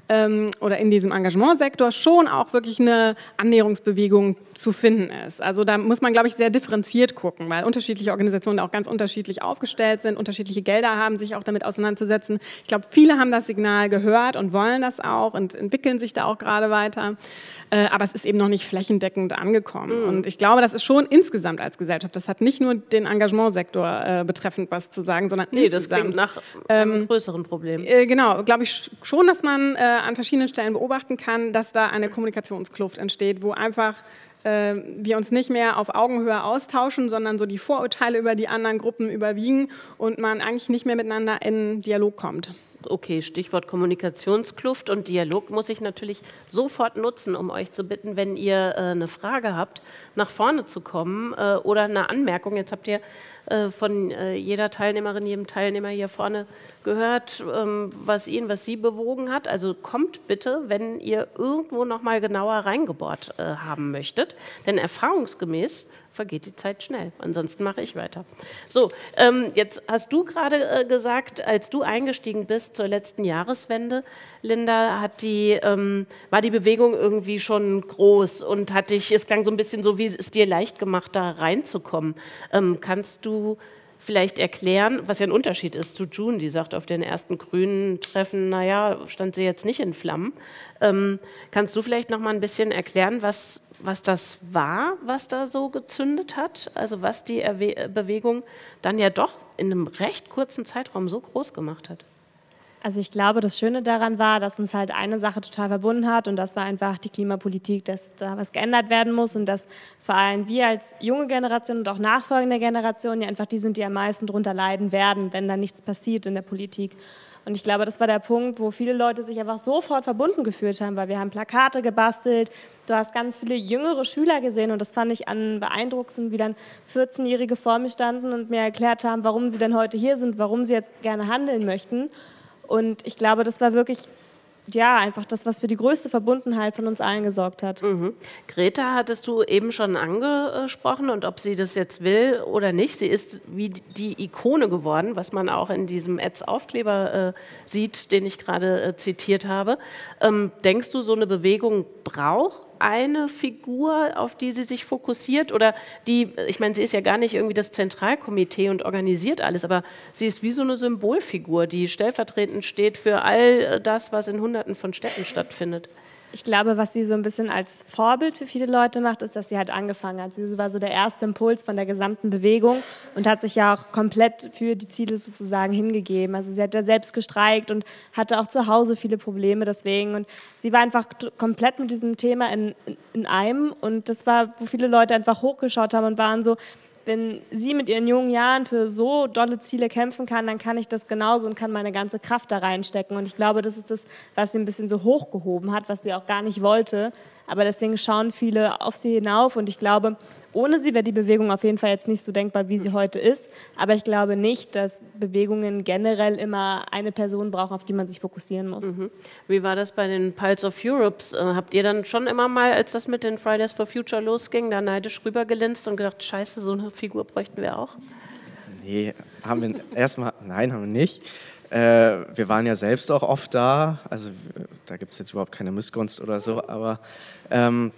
ähm, oder in diesem Engagementsektor schon auch wirklich eine Annäherungsbewegung zu finden ist. Also da muss man, glaube ich, sehr differenziert gucken, weil unterschiedliche Organisationen da auch ganz unterschiedlich aufgestellt sind, unterschiedliche Gelder haben, sich auch damit auseinanderzusetzen. Ich glaube, viele haben das Signal gehört und wollen das auch und entwickeln sich da auch gerade weiter. Äh, aber es ist eben noch nicht flächendeckend angekommen. Mhm. Und ich glaube, das ist schon insgesamt als Gesellschaft, das hat nicht nur den Engagementsektor äh, betreffend was zu sagen, sondern nee, insgesamt. Das klingt nach einem ähm, größeren Problem. Äh, genau, glaube ich schon, dass man äh, an verschiedenen Stellen beobachten kann, dass da eine Kommunikationskluft entsteht, wo einfach äh, wir uns nicht mehr auf Augenhöhe austauschen, sondern so die Vorurteile über die anderen Gruppen überwiegen und man eigentlich nicht mehr miteinander in Dialog kommt. Okay, Stichwort Kommunikationskluft und Dialog muss ich natürlich sofort nutzen, um euch zu bitten, wenn ihr äh, eine Frage habt, nach vorne zu kommen äh, oder eine Anmerkung. Jetzt habt ihr äh, von äh, jeder Teilnehmerin, jedem Teilnehmer hier vorne gehört, ähm, was ihn, was sie bewogen hat. Also kommt bitte, wenn ihr irgendwo noch mal genauer reingebohrt äh, haben möchtet, denn erfahrungsgemäß vergeht die Zeit schnell. Ansonsten mache ich weiter. So, ähm, jetzt hast du gerade äh, gesagt, als du eingestiegen bist zur letzten Jahreswende, Linda, hat die, ähm, war die Bewegung irgendwie schon groß und hat dich, es klang so ein bisschen so, wie es dir leicht gemacht, da reinzukommen. Ähm, kannst du vielleicht erklären, was ja ein Unterschied ist zu June, die sagt, auf den ersten grünen Treffen, naja, stand sie jetzt nicht in Flammen. Ähm, kannst du vielleicht noch mal ein bisschen erklären, was, was das war, was da so gezündet hat? Also was die Erwe- Bewegung dann ja doch in einem recht kurzen Zeitraum so groß gemacht hat? Also ich glaube, das Schöne daran war, dass uns halt eine Sache total verbunden hat und das war einfach die Klimapolitik, dass da was geändert werden muss und dass vor allem wir als junge Generation und auch nachfolgende Generationen ja einfach die sind, die am meisten darunter leiden werden, wenn da nichts passiert in der Politik. Und ich glaube, das war der Punkt, wo viele Leute sich einfach sofort verbunden gefühlt haben, weil wir haben Plakate gebastelt, du hast ganz viele jüngere Schüler gesehen und das fand ich an beeindruckend, wie dann vierzehnjährige vor mir standen und mir erklärt haben, warum sie denn heute hier sind, warum sie jetzt gerne handeln möchten. Und ich glaube, das war wirklich, ja, einfach das, was für die größte Verbundenheit von uns allen gesorgt hat. Mhm. Greta hattest du eben schon angesprochen und ob sie das jetzt will oder nicht. Sie ist wie die Ikone geworden, was man auch in diesem Ads-Aufkleber äh, sieht, den ich gerade äh, zitiert habe. Ähm, denkst du, so eine Bewegung braucht eine Figur, auf die sie sich fokussiert? Oder die, ich meine, sie ist ja gar nicht irgendwie das Zentralkomitee und organisiert alles, aber sie ist wie so eine Symbolfigur, die stellvertretend steht für all das, was in Hunderten von Städten stattfindet. Ich glaube, was sie so ein bisschen als Vorbild für viele Leute macht, ist, dass sie halt angefangen hat. Sie war so der erste Impuls von der gesamten Bewegung und hat sich ja auch komplett für die Ziele sozusagen hingegeben. Also sie hat ja selbst gestreikt und hatte auch zu Hause viele Probleme deswegen. Und sie war einfach komplett mit diesem Thema in, in, in einem. Und das war, wo viele Leute einfach hochgeschaut haben und waren so, wenn sie mit ihren jungen Jahren für so dolle Ziele kämpfen kann, dann kann ich das genauso und kann meine ganze Kraft da reinstecken. Und ich glaube, das ist das, was sie ein bisschen so hochgehoben hat, was sie auch gar nicht wollte. Aber deswegen schauen viele auf sie hinauf. Und ich glaube, ohne sie wäre die Bewegung auf jeden Fall jetzt nicht so denkbar, wie sie heute ist. Aber ich glaube nicht, dass Bewegungen generell immer eine Person brauchen, auf die man sich fokussieren muss. Mhm. Wie war das bei den Pulse of Europes? Äh, habt ihr dann schon immer mal, als das mit den Fridays for Future losging, da neidisch rübergelinst und gedacht, scheiße, so eine Figur bräuchten wir auch? Nee, haben wir erstmal, nein, haben wir nicht. Äh, wir waren ja selbst auch oft da, also da gibt es jetzt überhaupt keine Missgunst oder so, aber ähm,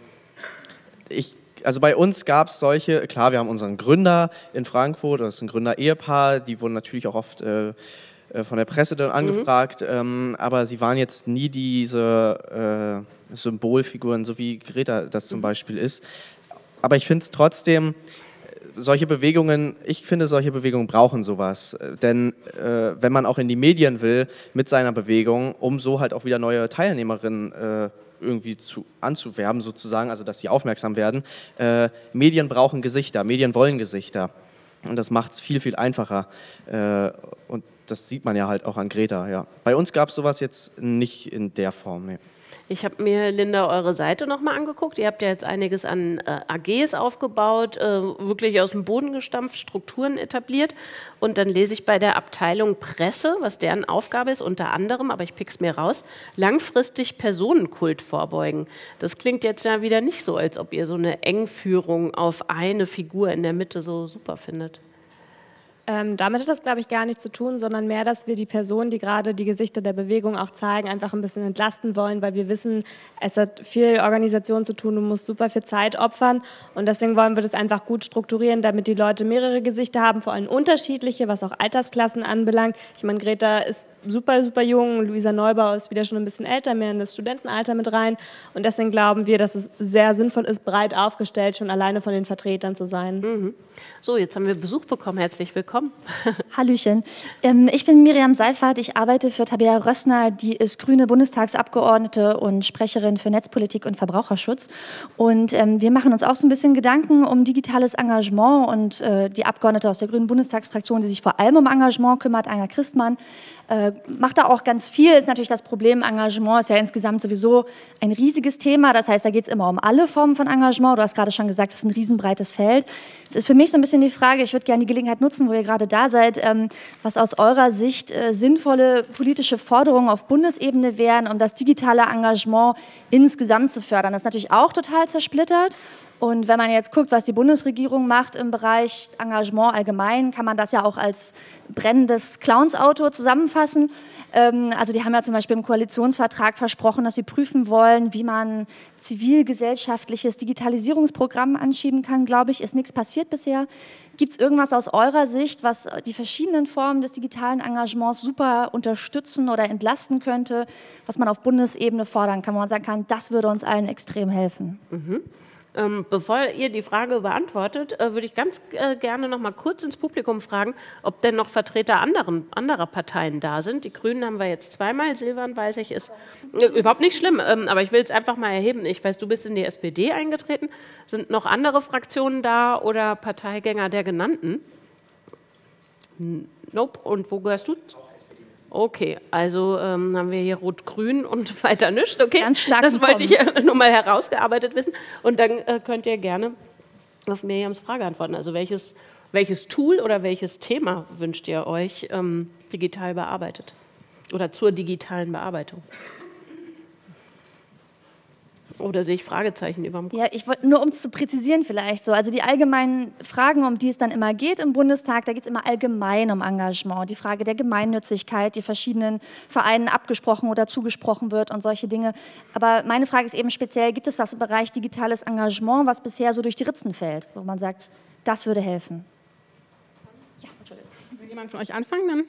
ich Also bei uns gab es solche, klar, wir haben unseren Gründer in Frankfurt, das ist ein Gründer-Ehepaar, die wurden natürlich auch oft äh, von der Presse dann angefragt, mhm. ähm, aber sie waren jetzt nie diese äh, Symbolfiguren, so wie Greta das zum mhm. Beispiel ist. Aber ich finde es trotzdem, solche Bewegungen, ich finde, solche Bewegungen brauchen sowas. Denn äh, wenn man auch in die Medien will mit seiner Bewegung, um so halt auch wieder neue Teilnehmerinnen äh, irgendwie zu, anzuwerben sozusagen, also dass sie aufmerksam werden. Äh, Medien brauchen Gesichter, Medien wollen Gesichter und das macht es viel, viel einfacher äh, und das sieht man ja halt auch an Greta. Ja. Bei uns gab es sowas jetzt nicht in der Form. Nee. Ich habe mir, Linda, eure Seite nochmal angeguckt. Ihr habt ja jetzt einiges an äh, A Gs aufgebaut, äh, wirklich aus dem Boden gestampft, Strukturen etabliert. Und dann lese ich bei der Abteilung Presse, was deren Aufgabe ist, unter anderem, aber ich pick's mir raus, langfristig Personenkult vorbeugen. Das klingt jetzt ja wieder nicht so, als ob ihr so eine Engführung auf eine Figur in der Mitte so super findet. Ähm, damit hat das, glaube ich, gar nichts zu tun, sondern mehr, dass wir die Personen, die gerade die Gesichter der Bewegung auch zeigen, einfach ein bisschen entlasten wollen, weil wir wissen, es hat viel Organisation zu tun, du musst super viel Zeit opfern und deswegen wollen wir das einfach gut strukturieren, damit die Leute mehrere Gesichter haben, vor allem unterschiedliche, was auch Altersklassen anbelangt. Ich meine, Greta ist super, super jung, Luisa Neubauer ist wieder schon ein bisschen älter, mehr in das Studentenalter mit rein und deswegen glauben wir, dass es sehr sinnvoll ist, breit aufgestellt, schon alleine von den Vertretern zu sein. Mhm. So, jetzt haben wir Besuch bekommen, herzlich willkommen. Hallöchen. Ähm, ich bin Miriam Seifert, ich arbeite für Tabea Rössner, die ist grüne Bundestagsabgeordnete und Sprecherin für Netzpolitik und Verbraucherschutz. Und ähm, wir machen uns auch so ein bisschen Gedanken um digitales Engagement und äh, die Abgeordnete aus der grünen Bundestagsfraktion, die sich vor allem um Engagement kümmert, Anja Christmann, äh, macht da auch ganz viel. Ist natürlich das Problem, Engagement ist ja insgesamt sowieso ein riesiges Thema. Das heißt, da geht es immer um alle Formen von Engagement. Du hast gerade schon gesagt, es ist ein riesenbreites Feld. Es ist für mich so ein bisschen die Frage, ich würde gerne die Gelegenheit nutzen, wo ihr gerade da seid, ähm, was aus eurer Sicht äh, sinnvolle politische Forderungen auf Bundesebene wären, um das digitale Engagement insgesamt zu fördern. Das ist natürlich auch total zersplittert. Und wenn man jetzt guckt, was die Bundesregierung macht im Bereich Engagement allgemein, kann man das ja auch als brennendes Clownsauto zusammenfassen. Ähm, also die haben ja zum Beispiel im Koalitionsvertrag versprochen, dass sie prüfen wollen, wie man zivilgesellschaftliches Digitalisierungsprogramm anschieben kann, glaube ich. Ist nichts passiert bisher. Gibt es irgendwas aus eurer Sicht, was die verschiedenen Formen des digitalen Engagements super unterstützen oder entlasten könnte, was man auf Bundesebene fordern kann, wo man sagen kann, das würde uns allen extrem helfen? Mhm. Ähm, bevor ihr die Frage beantwortet, äh, würde ich ganz äh, gerne noch mal kurz ins Publikum fragen, ob denn noch Vertreter anderen, anderer Parteien da sind. Die Grünen haben wir jetzt zweimal, Silvan, weiß ich, ist äh, überhaupt nicht schlimm, ähm, aber ich will es einfach mal erheben. Ich weiß, du bist in die S P D eingetreten. Sind noch andere Fraktionen da oder Parteigänger der genannten? Nope. Und wo gehörst du? Okay, also ähm, haben wir hier Rot-Grün und weiter nichts. Okay, ganz stark das wollte ich äh, nur mal herausgearbeitet wissen. Und dann äh, könnt ihr gerne auf Miriams Frage antworten. Also welches, welches Tool oder welches Thema wünscht ihr euch ähm, digital bearbeitet oder zur digitalen Bearbeitung? Oder sehe ich Fragezeichen über dem Kopf? Ja, ich wollte nur, um es zu präzisieren vielleicht so, also die allgemeinen Fragen, um die es dann immer geht im Bundestag, da geht es immer allgemein um Engagement, die Frage der Gemeinnützigkeit, die verschiedenen Vereinen abgesprochen oder zugesprochen wird und solche Dinge. Aber meine Frage ist eben speziell, gibt es was im Bereich digitales Engagement, was bisher so durch die Ritzen fällt, wo man sagt, das würde helfen? Ja, Entschuldigung. Will jemand von euch anfangen dann?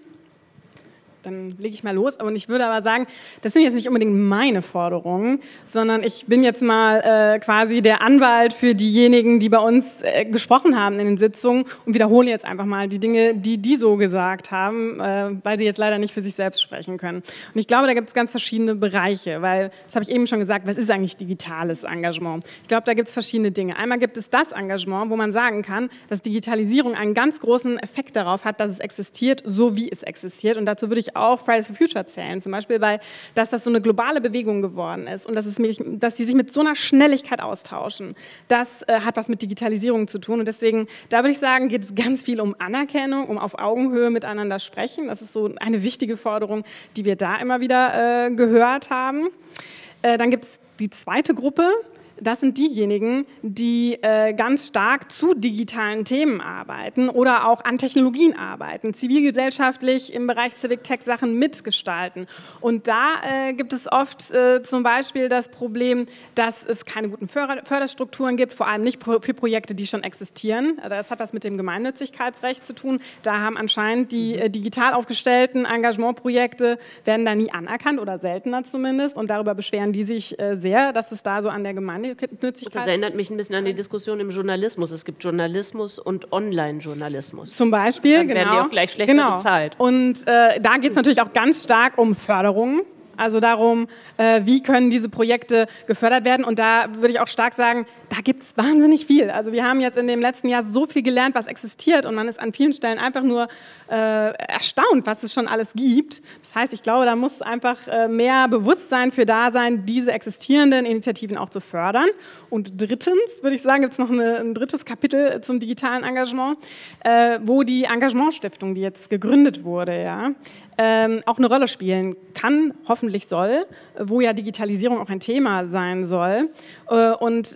Dann lege ich mal los. Und ich würde aber sagen, das sind jetzt nicht unbedingt meine Forderungen, sondern ich bin jetzt mal äh, quasi der Anwalt für diejenigen, die bei uns äh, gesprochen haben in den Sitzungen und wiederhole jetzt einfach mal die Dinge, die die so gesagt haben, äh, weil sie jetzt leider nicht für sich selbst sprechen können. Und ich glaube, da gibt es ganz verschiedene Bereiche, weil, das habe ich eben schon gesagt, was ist eigentlich digitales Engagement? Ich glaube, da gibt es verschiedene Dinge. Einmal gibt es das Engagement, wo man sagen kann, dass Digitalisierung einen ganz großen Effekt darauf hat, dass es existiert, so wie es existiert. Und dazu würde ich auch Fridays for Future zählen, zum Beispiel, weil dass das so eine globale Bewegung geworden ist und dass, es mich, dass die sich mit so einer Schnelligkeit austauschen. Das äh, hat was mit Digitalisierung zu tun und deswegen, da würde ich sagen, geht es ganz viel um Anerkennung, um auf Augenhöhe miteinander sprechen. Das ist so eine wichtige Forderung, die wir da immer wieder äh, gehört haben. Äh, dann gibt es die zweite Gruppe. Das sind diejenigen, die äh, ganz stark zu digitalen Themen arbeiten oder auch an Technologien arbeiten, zivilgesellschaftlich im Bereich Civic Tech Sachen mitgestalten. Und da äh, gibt es oft äh, zum Beispiel das Problem, dass es keine guten Förder Förderstrukturen gibt, vor allem nicht pro für Projekte, die schon existieren. Das hat was mit dem Gemeinnützigkeitsrecht zu tun. Da haben anscheinend die äh, digital aufgestellten Engagementprojekte, werden da nie anerkannt oder seltener zumindest. Und darüber beschweren die sich äh, sehr, dass es da so an der Gemeinnützigkeit. Das erinnert mich ein bisschen an die Diskussion im Journalismus. Es gibt Journalismus und Online-Journalismus. Zum Beispiel, Dann genau. werden die auch gleich schlechter genau. bezahlt. Und äh, da geht es natürlich auch ganz stark um Förderungen. Also darum, äh, wie können diese Projekte gefördert werden. Und da würde ich auch stark sagen, da gibt es wahnsinnig viel. Also wir haben jetzt in dem letzten Jahr so viel gelernt, was existiert. Und man ist an vielen Stellen einfach nur äh, erstaunt, was es schon alles gibt. Das heißt, ich glaube, da muss einfach äh, mehr Bewusstsein für da sein, diese existierenden Initiativen auch zu fördern. Und drittens, würde ich sagen, gibt es noch eine, ein drittes Kapitel zum digitalen Engagement, äh, wo die Engagementstiftung, die jetzt gegründet wurde, ja, ähm, auch eine Rolle spielen kann, hoffentlich soll, wo ja Digitalisierung auch ein Thema sein soll. Äh, und da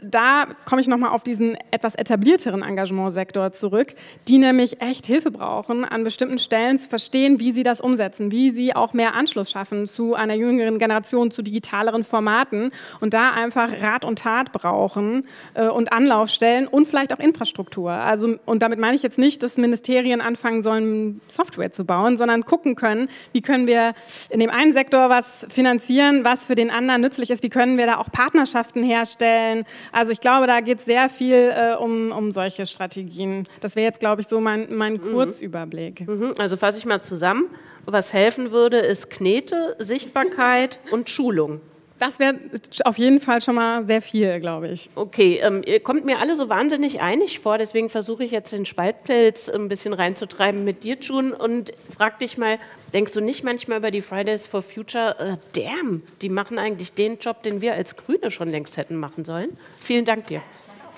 da komme ich nochmal auf diesen etwas etablierteren Engagementsektor zurück, die nämlich echt Hilfe brauchen, an bestimmten Stellen zu verstehen, wie sie das umsetzen, wie sie auch mehr Anschluss schaffen zu einer jüngeren Generation, zu digitaleren Formaten und da einfach Rat und Tat brauchen äh, und Anlaufstellen und vielleicht auch Infrastruktur. Also, und damit meine ich jetzt nicht, dass Ministerien anfangen sollen, Software zu bauen, sondern gucken können, wie können wir in dem einen Sektor was finanzieren, was für den anderen nützlich ist, wie können wir da auch Partnerschaften herstellen. Also ich glaube, da geht es sehr viel äh, um, um solche Strategien. Das wäre jetzt, glaube ich, so mein, mein Kurzüberblick. Mhm. Also fasse ich mal zusammen. Was helfen würde, ist Knete, Sichtbarkeit und Schulung. Das wäre auf jeden Fall schon mal sehr viel, glaube ich. Okay, ähm, ihr kommt mir alle so wahnsinnig einig vor, deswegen versuche ich jetzt den Spaltpilz ein bisschen reinzutreiben mit dir, June, und frag dich mal, denkst du nicht manchmal über die Fridays for Future, äh, damn, die machen eigentlich den Job, den wir als Grüne schon längst hätten machen sollen? Vielen Dank dir.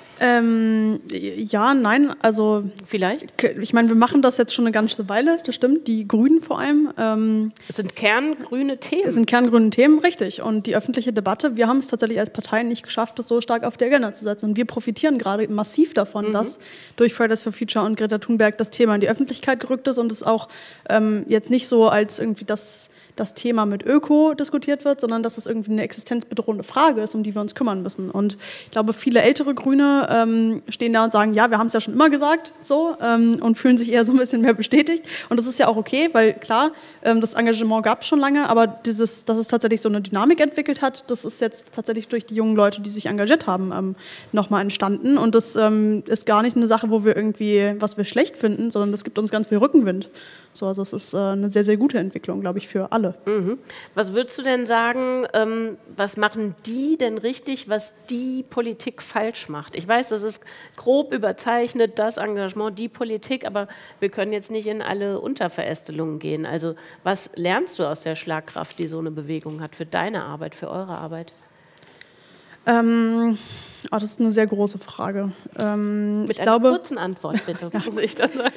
Ähm, ja, nein, also vielleicht. Ich meine, wir machen das jetzt schon eine ganze Weile, das stimmt, die Grünen vor allem. Ähm, es sind kerngrüne Themen. Es sind kerngrüne Themen, richtig. Und die öffentliche Debatte, wir haben es tatsächlich als Parteien nicht geschafft, das so stark auf die Agenda zu setzen. Und wir profitieren gerade massiv davon, mhm. dass durch Fridays for Future und Greta Thunberg das Thema in die Öffentlichkeit gerückt ist und es auch ähm, jetzt nicht so als irgendwie das das Thema mit Öko diskutiert wird, sondern dass es irgendwie eine existenzbedrohende Frage ist, um die wir uns kümmern müssen. Und ich glaube, viele ältere Grüne ähm, stehen da und sagen, ja, wir haben es ja schon immer gesagt, so, ähm, und fühlen sich eher so ein bisschen mehr bestätigt. Und das ist ja auch okay, weil klar, ähm, das Engagement gab es schon lange, aber dieses, dass es tatsächlich so eine Dynamik entwickelt hat, das ist jetzt tatsächlich durch die jungen Leute, die sich engagiert haben, ähm, nochmal entstanden. Und das ähm, ist gar nicht eine Sache, wo wir irgendwie, was wir schlecht finden, sondern das gibt uns ganz viel Rückenwind. So, also es ist äh, eine sehr, sehr gute Entwicklung, glaube ich, für alle. Mhm. Was würdest du denn sagen, ähm, was machen die denn richtig, was die Politik falsch macht? Ich weiß, das ist grob überzeichnet, das Engagement, die Politik, aber wir können jetzt nicht in alle Unterverästelungen gehen. Also was lernst du aus der Schlagkraft, die so eine Bewegung hat für deine Arbeit, für eure Arbeit? Ähm, oh, das ist eine sehr große Frage. Ähm, Mit ich einer glaube, kurzen Antwort, bitte. Ja. Muss ich das sagen?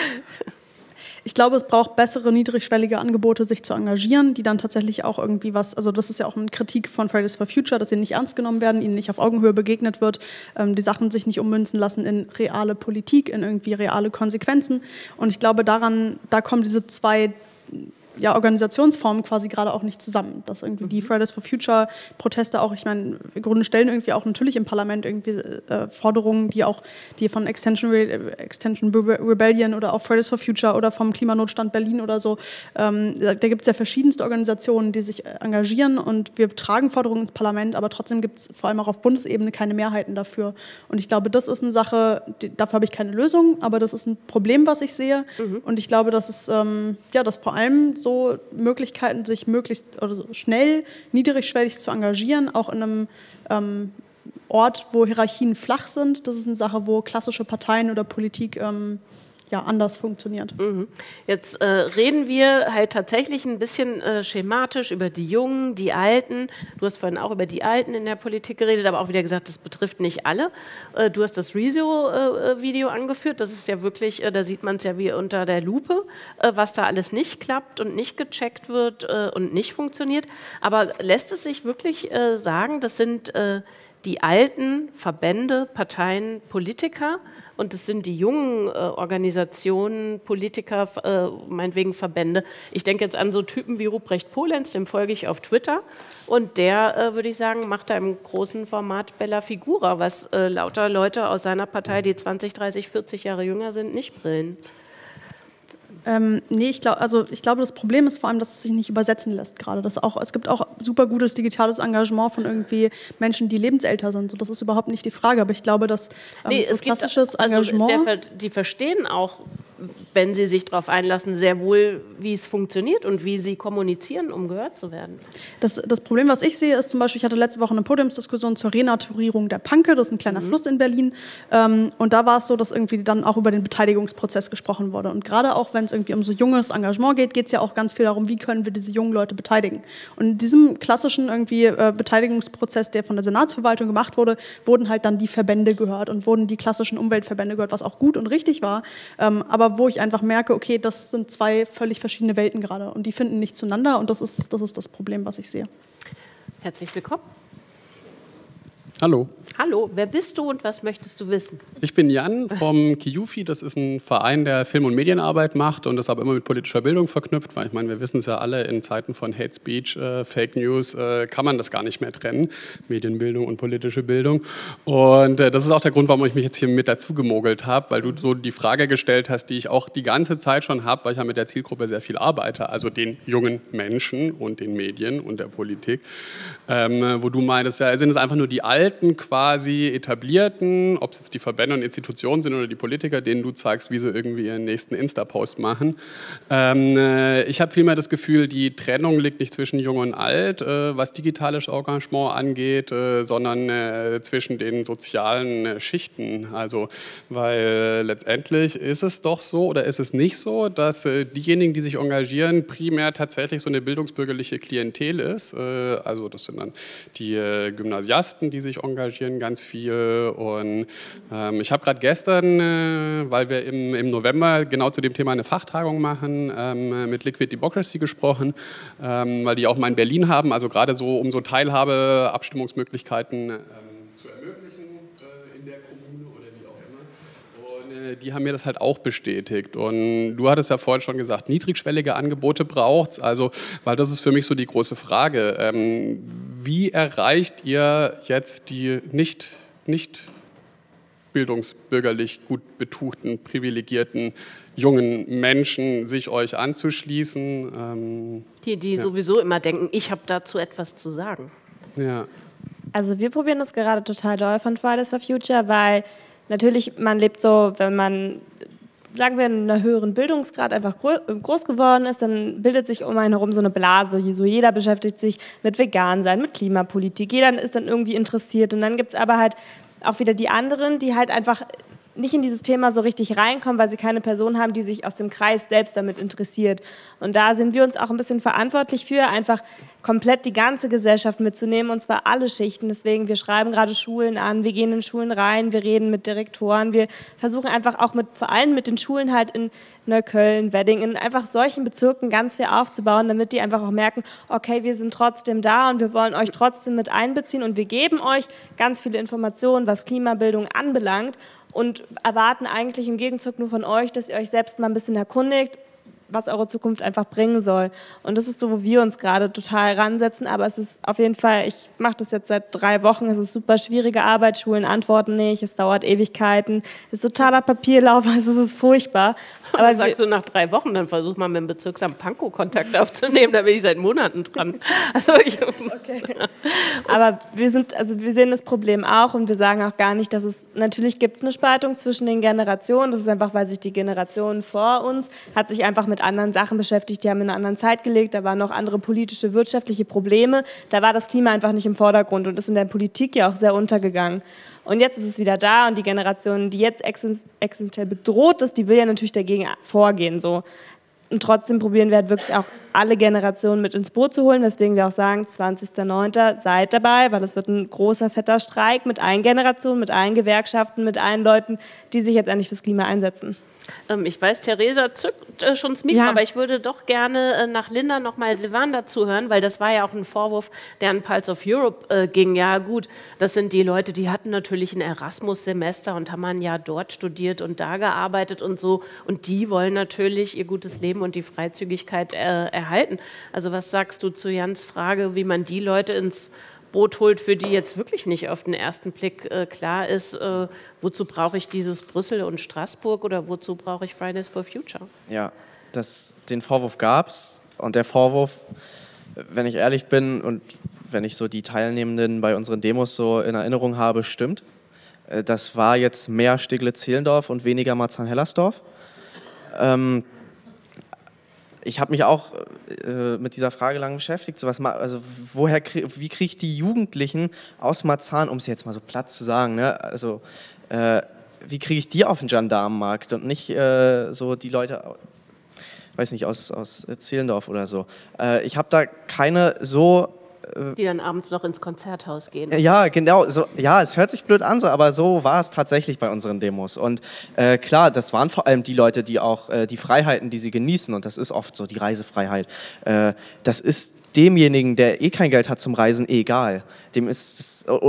Ich glaube, es braucht bessere, niedrigschwellige Angebote, sich zu engagieren, die dann tatsächlich auch irgendwie was, also das ist ja auch eine Kritik von Fridays for Future, dass sie nicht ernst genommen werden, ihnen nicht auf Augenhöhe begegnet wird, ähm, die Sachen sich nicht ummünzen lassen in reale Politik, in irgendwie reale Konsequenzen. Und ich glaube, daran, da kommen diese zwei ja, Organisationsformen quasi gerade auch nicht zusammen. Dass irgendwie die Fridays for Future Proteste auch, ich meine, wir Grüne stellen irgendwie auch natürlich im Parlament irgendwie äh, Forderungen, die auch, die von Extension, Re Extension Rebellion oder auch Fridays for Future oder vom Klimanotstand Berlin oder so, ähm, da, da gibt es ja verschiedenste Organisationen, die sich engagieren und wir tragen Forderungen ins Parlament, aber trotzdem gibt es vor allem auch auf Bundesebene keine Mehrheiten dafür. Und ich glaube, das ist eine Sache, die, dafür habe ich keine Lösung, aber das ist ein Problem, was ich sehe. Mhm. Und ich glaube, dass es, ähm, ja, dass vor allem so So Möglichkeiten, sich möglichst oder so schnell, niedrigschwellig zu engagieren, auch in einem ähm, Ort, wo Hierarchien flach sind. Das ist eine Sache, wo klassische Parteien oder Politik ähm, ja, anders funktioniert. Mhm. Jetzt äh, reden wir halt tatsächlich ein bisschen äh, schematisch über die Jungen, die Alten. Du hast vorhin auch über die Alten in der Politik geredet, aber auch wieder gesagt, das betrifft nicht alle. Äh, du hast das Rezo-Video äh, angeführt. Das ist ja wirklich, äh, da sieht man es ja wie unter der Lupe, äh, was da alles nicht klappt und nicht gecheckt wird äh, und nicht funktioniert. Aber lässt es sich wirklich äh, sagen, das sind äh, die alten Verbände, Parteien, Politiker und es sind die jungen äh, Organisationen, Politiker, äh, meinetwegen Verbände. Ich denke jetzt an so Typen wie Ruprecht Polenz, dem folge ich auf Twitter und der, äh, würde ich sagen, macht da im großen Format Bella Figura, was äh, lauter Leute aus seiner Partei, die zwanzig, dreißig, vierzig Jahre jünger sind, nicht brillen. Ähm, nee, ich, glaub, also ich glaube, das Problem ist vor allem, dass es sich nicht übersetzen lässt gerade. Dass auch, es gibt auch super gutes digitales Engagement von irgendwie Menschen, die lebensälter sind. So, das ist überhaupt nicht die Frage. Aber ich glaube, dass ähm, nee, so es klassisches gibt, also Engagement... Der, die verstehen auch, wenn sie sich darauf einlassen, sehr wohl, wie es funktioniert und wie sie kommunizieren, um gehört zu werden. Das, das Problem, was ich sehe, ist zum Beispiel, ich hatte letzte Woche eine Podiumsdiskussion zur Renaturierung der Panke, das ist ein kleiner mhm. Fluss in Berlin. Ähm, und da war es so, dass irgendwie dann auch über den Beteiligungsprozess gesprochen wurde. Und gerade auch, wenn es irgendwie um so junges Engagement geht, geht es ja auch ganz viel darum, wie können wir diese jungen Leute beteiligen. Und in diesem klassischen irgendwie äh, Beteiligungsprozess, der von der Senatsverwaltung gemacht wurde, wurden halt dann die Verbände gehört und wurden die klassischen Umweltverbände gehört, was auch gut und richtig war. Ähm, aber wo ich einfach merke, okay, das sind zwei völlig verschiedene Welten gerade und die finden nicht zueinander und das ist das, ist das Problem, was ich sehe. Herzlich willkommen. Hallo. Hallo, wer bist du und was möchtest du wissen? Ich bin Jan vom KIUFI, das ist ein Verein, der Film- und Medienarbeit macht und das aber immer mit politischer Bildung verknüpft, weil ich meine, wir wissen es ja alle, in Zeiten von Hate Speech, äh, Fake News äh, kann man das gar nicht mehr trennen, Medienbildung und politische Bildung. Und äh, das ist auch der Grund, warum ich mich jetzt hier mit dazu gemogelt habe, weil du so die Frage gestellt hast, die ich auch die ganze Zeit schon habe, weil ich ja mit der Zielgruppe sehr viel arbeite, also den jungen Menschen und den Medien und der Politik, ähm, wo du meintest, ja, sind es einfach nur die Alten quasi, quasi etablierten, ob es jetzt die Verbände und Institutionen sind oder die Politiker, denen du zeigst, wie sie irgendwie ihren nächsten Insta-Post machen. Ähm, äh, ich habe vielmehr das Gefühl, die Trennung liegt nicht zwischen Jung und Alt, äh, was digitales Engagement angeht, äh, sondern äh, zwischen den sozialen äh, Schichten. Also, weil äh, letztendlich ist es doch so oder ist es nicht so, dass äh, diejenigen, die sich engagieren, primär tatsächlich so eine bildungsbürgerliche Klientel ist. Äh, also das sind dann die äh, Gymnasiasten, die sich engagieren, ganz viel. Und ähm, ich habe gerade gestern, äh, weil wir im, im November genau zu dem Thema eine Fachtagung machen, ähm, mit Liquid Democracy gesprochen, ähm, weil die auch mal in Berlin haben, also gerade so um so Teilhabe, Abstimmungsmöglichkeiten ähm, zu ermöglichen äh, in der Kommune oder wie auch immer. Und äh, die haben mir das halt auch bestätigt. Und du hattest ja vorhin schon gesagt, niedrigschwellige Angebote braucht es, also, weil das ist für mich so die große Frage. Ähm, wie erreicht ihr jetzt die nicht, nicht bildungsbürgerlich gut betuchten, privilegierten jungen Menschen, sich euch anzuschließen? Ähm, die die ja. sowieso immer denken, ich habe dazu etwas zu sagen. Ja. Also wir probieren das gerade total doll von Fridays for Future, weil natürlich man lebt so, wenn man, sagen wir, in einem höheren Bildungsgrad einfach groß geworden ist, dann bildet sich um einen herum so eine Blase. So jeder beschäftigt sich mit Vegansein, mit Klimapolitik, jeder ist dann irgendwie interessiert. Und dann gibt es aber halt auch wieder die anderen, die halt einfach nicht in dieses Thema so richtig reinkommen, weil sie keine Person haben, die sich aus dem Kreis selbst damit interessiert. Und da sind wir uns auch ein bisschen verantwortlich für, einfach komplett die ganze Gesellschaft mitzunehmen, und zwar alle Schichten. Deswegen, wir schreiben gerade Schulen an, wir gehen in Schulen rein, wir reden mit Direktoren, wir versuchen einfach auch mit, vor allem mit den Schulen halt in Neukölln, Wedding, in einfach solchen Bezirken ganz viel aufzubauen, damit die einfach auch merken, okay, wir sind trotzdem da und wir wollen euch trotzdem mit einbeziehen und wir geben euch ganz viele Informationen, was Klimabildung anbelangt, und erwarten eigentlich im Gegenzug nur von euch, dass ihr euch selbst mal ein bisschen erkundigt, was eure Zukunft einfach bringen soll. Und das ist so, wo wir uns gerade total ransetzen, aber es ist auf jeden Fall, ich mache das jetzt seit drei Wochen, es ist super schwierige Arbeit, Schulen antworten nicht, es dauert Ewigkeiten, es ist totaler Papierlauf, also es ist furchtbar. Aber sagst du nach drei Wochen, dann versuch mal mit dem Bezirksamt Pankow Kontakt aufzunehmen, da bin ich seit Monaten dran. Also ich okay. Aber wir sind, also wir sehen das Problem auch und wir sagen auch gar nicht, dass es, natürlich gibt es eine Spaltung zwischen den Generationen, das ist einfach, weil sich die Generation vor uns hat sich einfach mit anderen Sachen beschäftigt, die haben in einer anderen Zeit gelebt, da waren noch andere politische, wirtschaftliche Probleme, da war das Klima einfach nicht im Vordergrund und ist in der Politik ja auch sehr untergegangen. Und jetzt ist es wieder da und die Generation, die jetzt existenziell bedroht ist, die will ja natürlich dagegen vorgehen. So. Und trotzdem probieren wir halt wirklich auch alle Generationen mit ins Boot zu holen, weswegen wir auch sagen, zwanzigster neunter seid dabei, weil es wird ein großer, fetter Streik mit allen Generationen, mit allen Gewerkschaften, mit allen Leuten, die sich jetzt endlich fürs Klima einsetzen. Ich weiß, Theresa zückt äh, schon das Mikro, Ja. aber ich würde doch gerne äh, nach Linda noch mal Silvan dazu hören, weil das war ja auch ein Vorwurf, der an Pulse of Europe äh, ging. Ja gut, das sind die Leute, die hatten natürlich ein Erasmus-Semester und haben ein Jahr dort studiert und da gearbeitet und so. Und die wollen natürlich ihr gutes Leben und die Freizügigkeit äh, erhalten. Also was sagst du zu Jans Frage, wie man die Leute ins Boot holt, für die jetzt wirklich nicht auf den ersten Blick äh, klar ist, äh, wozu brauche ich dieses Brüssel und Straßburg oder wozu brauche ich Fridays for Future? Ja, das, den Vorwurf gab es und der Vorwurf, wenn ich ehrlich bin und wenn ich so die Teilnehmenden bei unseren Demos so in Erinnerung habe, stimmt. Äh, das war jetzt mehr Steglitz-Zehlendorf und weniger Marzahn-Hellersdorf. Ähm, Ich habe mich auch äh, mit dieser Frage lang beschäftigt. So was, also woher, wie kriege ich die Jugendlichen aus Marzahn, um es jetzt mal so platt zu sagen, ne? Also äh, wie kriege ich die auf den Gendarmenmarkt und nicht äh, so die Leute, weiß nicht, aus, aus Zehlendorf oder so. Äh, ich habe da keine so... Die dann abends noch ins Konzerthaus gehen. Ja, genau. So, ja, es hört sich blöd an, so, aber so war es tatsächlich bei unseren Demos. Und äh, klar, das waren vor allem die Leute, die auch äh, die Freiheiten, die sie genießen, und das ist oft so, die Reisefreiheit, äh, das ist demjenigen, der eh kein Geld hat zum Reisen, egal. Dem ist es, oder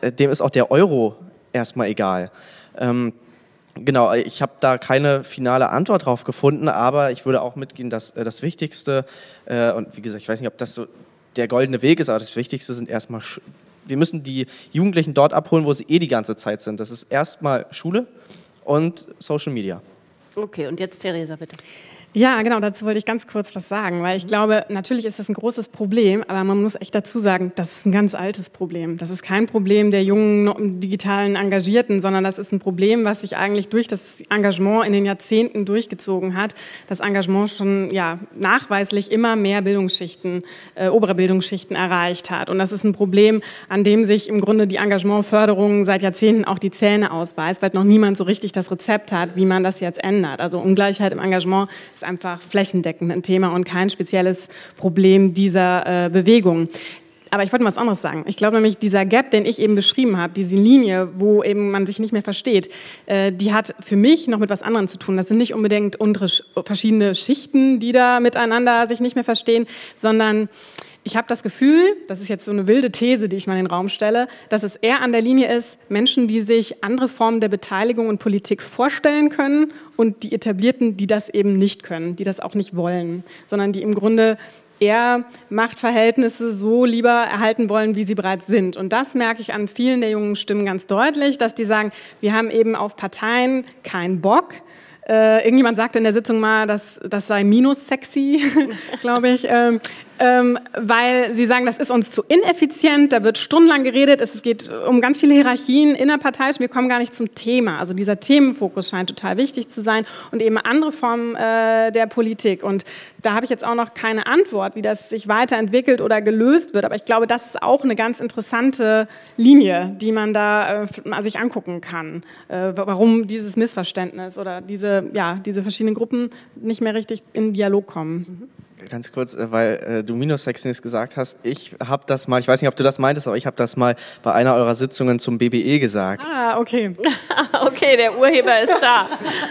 dem ist auch der Euro erstmal egal. Ähm, genau, ich habe da keine finale Antwort drauf gefunden, aber ich würde auch mitgehen, dass äh, das Wichtigste, äh, und wie gesagt, ich weiß nicht, ob das so der goldene Weg ist, aber das Wichtigste sind erstmal, wir müssen die Jugendlichen dort abholen, wo sie eh die ganze Zeit sind. Das ist erstmal Schule und Social Media. Okay, und jetzt Theresa, bitte. Ja, genau, dazu wollte ich ganz kurz was sagen, weil ich glaube, natürlich ist das ein großes Problem, aber man muss echt dazu sagen, das ist ein ganz altes Problem. Das ist kein Problem der jungen digitalen Engagierten, sondern das ist ein Problem, was sich eigentlich durch das Engagement in den Jahrzehnten durchgezogen hat. Das Engagement schon ja, nachweislich immer mehr Bildungsschichten, äh, obere Bildungsschichten erreicht hat. Und das ist ein Problem, an dem sich im Grunde die Engagementförderung seit Jahrzehnten auch die Zähne ausbeißt, weil noch niemand so richtig das Rezept hat, wie man das jetzt ändert. Also Ungleichheit im Engagement ist einfach flächendeckend ein Thema und kein spezielles Problem dieser äh, Bewegung. Aber ich wollte mal was anderes sagen. Ich glaube nämlich, dieser Gap, den ich eben beschrieben habe, diese Linie, wo eben man sich nicht mehr versteht, äh, die hat für mich noch mit was anderem zu tun. Das sind nicht unbedingt unsere verschiedene Schichten, die da miteinander sich nicht mehr verstehen, sondern ich habe das Gefühl, das ist jetzt so eine wilde These, die ich mal in den Raum stelle, dass es eher an der Linie ist, Menschen, die sich andere Formen der Beteiligung und Politik vorstellen können und die Etablierten, die das eben nicht können, die das auch nicht wollen, sondern die im Grunde eher Machtverhältnisse so lieber erhalten wollen, wie sie bereits sind. Und das merke ich an vielen der jungen Stimmen ganz deutlich, dass die sagen, wir haben eben auf Parteien keinen Bock. Äh, irgendjemand sagte in der Sitzung mal, dass das sei minus sexy, glaube ich, ähm, ähm, weil sie sagen, das ist uns zu ineffizient, da wird stundenlang geredet, es geht um ganz viele Hierarchien innerparteiisch, wir kommen gar nicht zum Thema. Also dieser Themenfokus scheint total wichtig zu sein und eben andere Formen äh, der Politik. Und da habe ich jetzt auch noch keine Antwort, wie das sich weiterentwickelt oder gelöst wird, aber ich glaube, das ist auch eine ganz interessante Linie, die man da äh, sich angucken kann, äh, warum dieses Missverständnis oder diese, ja, diese verschiedenen Gruppen nicht mehr richtig in Dialog kommen. Ganz kurz, weil äh, du Minus-Sexiness gesagt hast. Ich habe das mal, ich weiß nicht, ob du das meintest, aber ich habe das mal bei einer eurer Sitzungen zum B B E gesagt. Ah, okay. Okay, der Urheber ist da.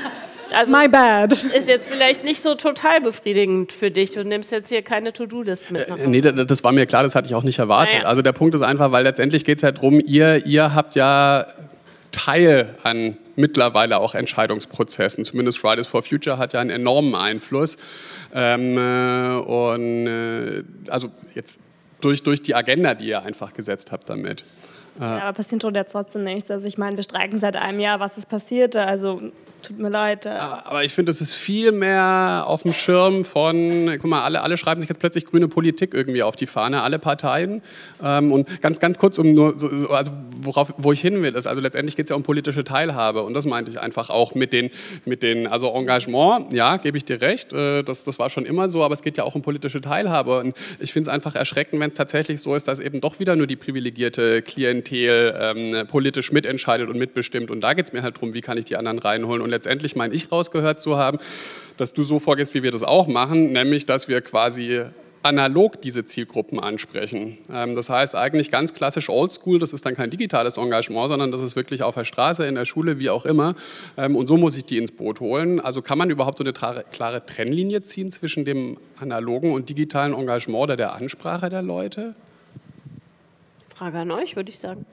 Also My bad. Ist jetzt vielleicht nicht so total befriedigend für dich. Du nimmst jetzt hier keine To-Do-List mit. Äh, nee, das, das war mir klar, das hatte ich auch nicht erwartet. Naja. Also der Punkt ist einfach, weil letztendlich geht es ja darum, ihr, ihr habt ja Teil an mittlerweile auch Entscheidungsprozessen. Zumindest Fridays for Future hat ja einen enormen Einfluss. Ähm, äh, und äh, also jetzt durch, durch die Agenda, die ihr einfach gesetzt habt damit. Äh, ja, aber passiert tut jetzt trotzdem nichts. Also ich meine, wir streiken seit einem Jahr, was ist passiert? Also tut mir leid. Aber ich finde, es ist viel mehr auf dem Schirm von, guck mal, alle, alle schreiben sich jetzt plötzlich grüne Politik irgendwie auf die Fahne, alle Parteien. Ähm, und ganz, ganz kurz, um nur, so, also worauf, wo ich hin will, ist, also letztendlich geht es ja um politische Teilhabe. Und das meinte ich einfach auch mit den, mit den also Engagement, ja, gebe ich dir recht, äh, das, das war schon immer so, aber es geht ja auch um politische Teilhabe. Und ich finde es einfach erschreckend, wenn es tatsächlich so ist, dass eben doch wieder nur die privilegierte Klientel ähm, politisch mitentscheidet und mitbestimmt. Und da geht es mir halt darum, wie kann ich die anderen reinholen. Und letztendlich meine ich rausgehört zu haben, dass du so vorgehst, wie wir das auch machen, nämlich, dass wir quasi analog diese Zielgruppen ansprechen. Das heißt eigentlich ganz klassisch oldschool, das ist dann kein digitales Engagement, sondern das ist wirklich auf der Straße, in der Schule, wie auch immer. Und so muss ich die ins Boot holen. Also kann man überhaupt so eine klare Trennlinie ziehen zwischen dem analogen und digitalen Engagement oder der Ansprache der Leute? Frage an euch, würde ich sagen.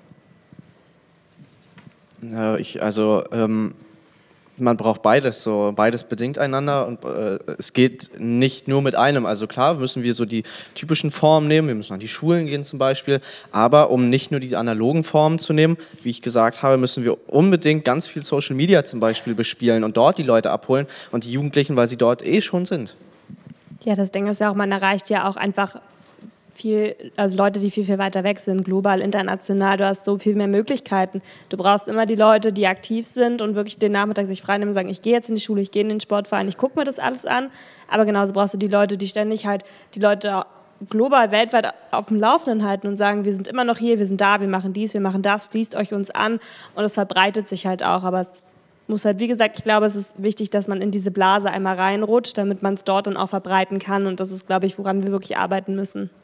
Ja, ich, also ähm, man braucht beides, so beides bedingt einander und äh, es geht nicht nur mit einem. Also klar müssen wir so die typischen Formen nehmen, wir müssen an die Schulen gehen zum Beispiel, aber um nicht nur diese analogen Formen zu nehmen, wie ich gesagt habe, müssen wir unbedingt ganz viel Social Media zum Beispiel bespielen und dort die Leute abholen und die Jugendlichen, weil sie dort eh schon sind. Ja, das Ding ist ja auch, man erreicht ja auch einfach viel, also Leute, die viel, viel weiter weg sind, global, international, du hast so viel mehr Möglichkeiten. Du brauchst immer die Leute, die aktiv sind und wirklich den Nachmittag sich freinehmen und sagen, ich gehe jetzt in die Schule, ich gehe in den Sportverein, ich gucke mir das alles an, aber genauso brauchst du die Leute, die ständig halt die Leute global, weltweit auf dem Laufenden halten und sagen, wir sind immer noch hier, wir sind da, wir machen dies, wir machen das, schließt euch uns an und es verbreitet sich halt auch, aber es muss halt, wie gesagt, ich glaube, es ist wichtig, dass man in diese Blase einmal reinrutscht, damit man es dort dann auch verbreiten kann und das ist, glaube ich, woran wir wirklich arbeiten müssen.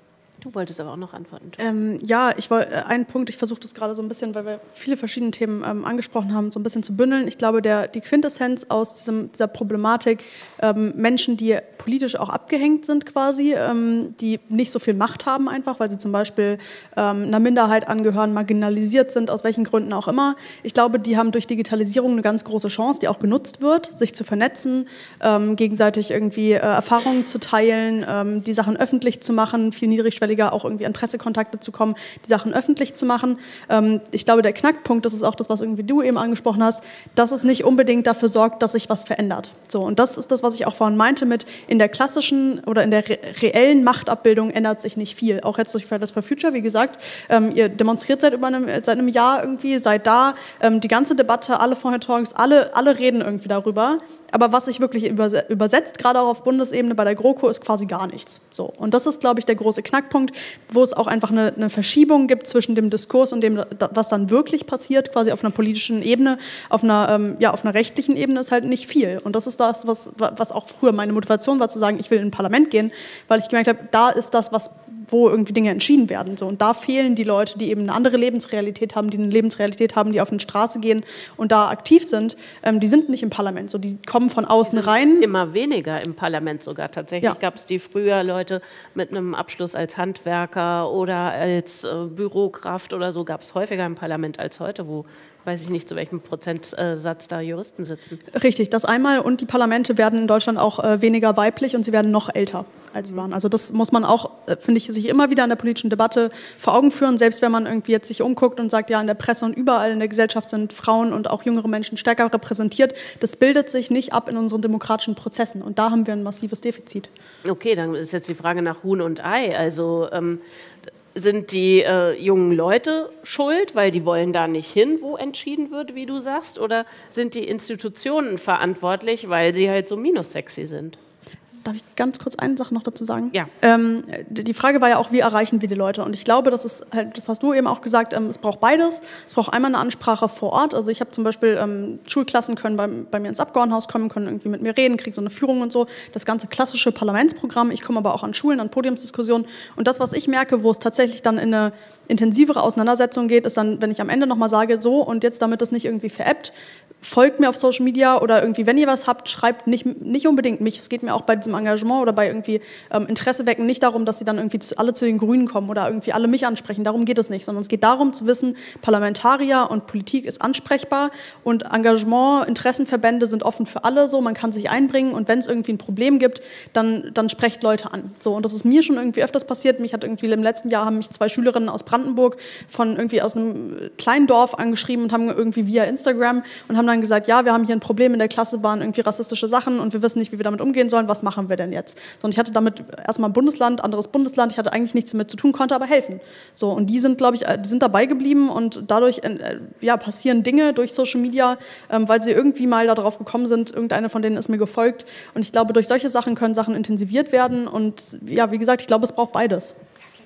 Du wolltest aber auch noch antworten. Ähm, ja, ich wollte einen Punkt, ich versuche das gerade so ein bisschen, weil wir viele verschiedene Themen ähm, angesprochen haben, so ein bisschen zu bündeln. Ich glaube, der, die Quintessenz aus diesem, dieser Problematik, ähm, Menschen, die politisch auch abgehängt sind quasi, ähm, die nicht so viel Macht haben einfach, weil sie zum Beispiel ähm, einer Minderheit angehören, marginalisiert sind, aus welchen Gründen auch immer. Ich glaube, die haben durch Digitalisierung eine ganz große Chance, die auch genutzt wird, sich zu vernetzen, ähm, gegenseitig irgendwie äh, Erfahrungen zu teilen, ähm, die Sachen öffentlich zu machen, viel niedrigschwelliger auch irgendwie an Pressekontakte zu kommen, die Sachen öffentlich zu machen. Ähm, ich glaube, der Knackpunkt, das ist auch das, was irgendwie du eben angesprochen hast, dass es nicht unbedingt dafür sorgt, dass sich was verändert. So, und das ist das, was ich auch vorhin meinte mit, in der klassischen oder in der re reellen Machtabbildung ändert sich nicht viel. Auch jetzt durch Fridays for Future, wie gesagt, ähm, ihr demonstriert seit, über einem, seit einem Jahr irgendwie, seid da, ähm, die ganze Debatte, alle Feuilletons, alle, alle reden irgendwie darüber. Aber was sich wirklich übersetzt, gerade auch auf Bundesebene bei der GroKo, ist quasi gar nichts. So. Und das ist, glaube ich, der große Knackpunkt, wo es auch einfach eine, eine Verschiebung gibt zwischen dem Diskurs und dem, was dann wirklich passiert, quasi auf einer politischen Ebene, auf einer, ähm, ja, auf einer rechtlichen Ebene ist halt nicht viel. Und das ist das, was, was auch früher meine Motivation war, zu sagen, ich will in ein Parlament gehen, weil ich gemerkt habe, da ist das, was wo irgendwie Dinge entschieden werden. So. Und da fehlen die Leute, die eben eine andere Lebensrealität haben, die eine Lebensrealität haben, die auf eine Straße gehen und da aktiv sind, ähm, die sind nicht im Parlament. So, die kommen von außen rein. Immer weniger im Parlament sogar. Tatsächlich ja. Gab es die früher Leute mit einem Abschluss als Handwerker oder als äh, Bürokraft oder so, gab es häufiger im Parlament als heute, wo weiß ich nicht, zu welchem Prozentsatz da Juristen sitzen. Richtig, das einmal. Und die Parlamente werden in Deutschland auch äh, weniger weiblich und sie werden noch älter, als sie waren. Also das muss man auch, äh, finde ich, sich immer wieder in der politischen Debatte vor Augen führen. Selbst wenn man irgendwie jetzt sich umguckt und sagt, ja, in der Presse und überall in der Gesellschaft sind Frauen und auch jüngere Menschen stärker repräsentiert. Das bildet sich nicht ab in unseren demokratischen Prozessen. Und da haben wir ein massives Defizit. Okay, dann ist jetzt die Frage nach Huhn und Ei. Also ähm, sind die äh, jungen Leute schuld, weil die wollen da nicht hin, wo entschieden wird, wie du sagst? Oder sind die Institutionen verantwortlich, weil sie halt so minussexy sind? Darf ich ganz kurz eine Sache noch dazu sagen? Ja. Ähm, die Frage war ja auch, wie erreichen wir die Leute? Und ich glaube, das ist halt, das hast du eben auch gesagt, ähm, es braucht beides. Es braucht einmal eine Ansprache vor Ort. Also ich habe zum Beispiel ähm, Schulklassen können bei, bei mir ins Abgeordnetenhaus kommen, können irgendwie mit mir reden, kriegen so eine Führung und so. Das ganze klassische Parlamentsprogramm. Ich komme aber auch an Schulen, an Podiumsdiskussionen. Und das, was ich merke, wo es tatsächlich dann in eine intensivere Auseinandersetzung geht, ist dann, wenn ich am Ende nochmal sage, so und jetzt, damit das nicht irgendwie veräppt, folgt mir auf Social Media oder irgendwie, wenn ihr was habt, schreibt nicht, nicht unbedingt mich. Es geht mir auch bei diesem Engagement oder bei irgendwie ähm, Interesse wecken nicht darum, dass sie dann irgendwie zu, alle zu den Grünen kommen oder irgendwie alle mich ansprechen. Darum geht es nicht, sondern es geht darum zu wissen, Parlamentarier und Politik ist ansprechbar und Engagement, Interessenverbände sind offen für alle so, man kann sich einbringen und wenn es irgendwie ein Problem gibt, dann, dann sprecht Leute an. So, und das ist mir schon irgendwie öfters passiert. Mich hat irgendwie im letzten Jahr haben mich zwei Schülerinnen aus Brandenburg von irgendwie aus einem kleinen Dorf angeschrieben und haben irgendwie via Instagram und haben dann gesagt, ja, wir haben hier ein Problem in der Klasse, waren irgendwie rassistische Sachen und wir wissen nicht, wie wir damit umgehen sollen, was machen wir denn jetzt? So, und ich hatte damit erstmal ein Bundesland, anderes Bundesland, ich hatte eigentlich nichts damit zu tun, konnte aber helfen. So, und die sind, glaube ich, die sind dabei geblieben und dadurch äh, ja, passieren Dinge durch Social Media, ähm, weil sie irgendwie mal darauf gekommen sind, irgendeine von denen ist mir gefolgt und ich glaube, durch solche Sachen können Sachen intensiviert werden und ja, wie gesagt, ich glaube, es braucht beides.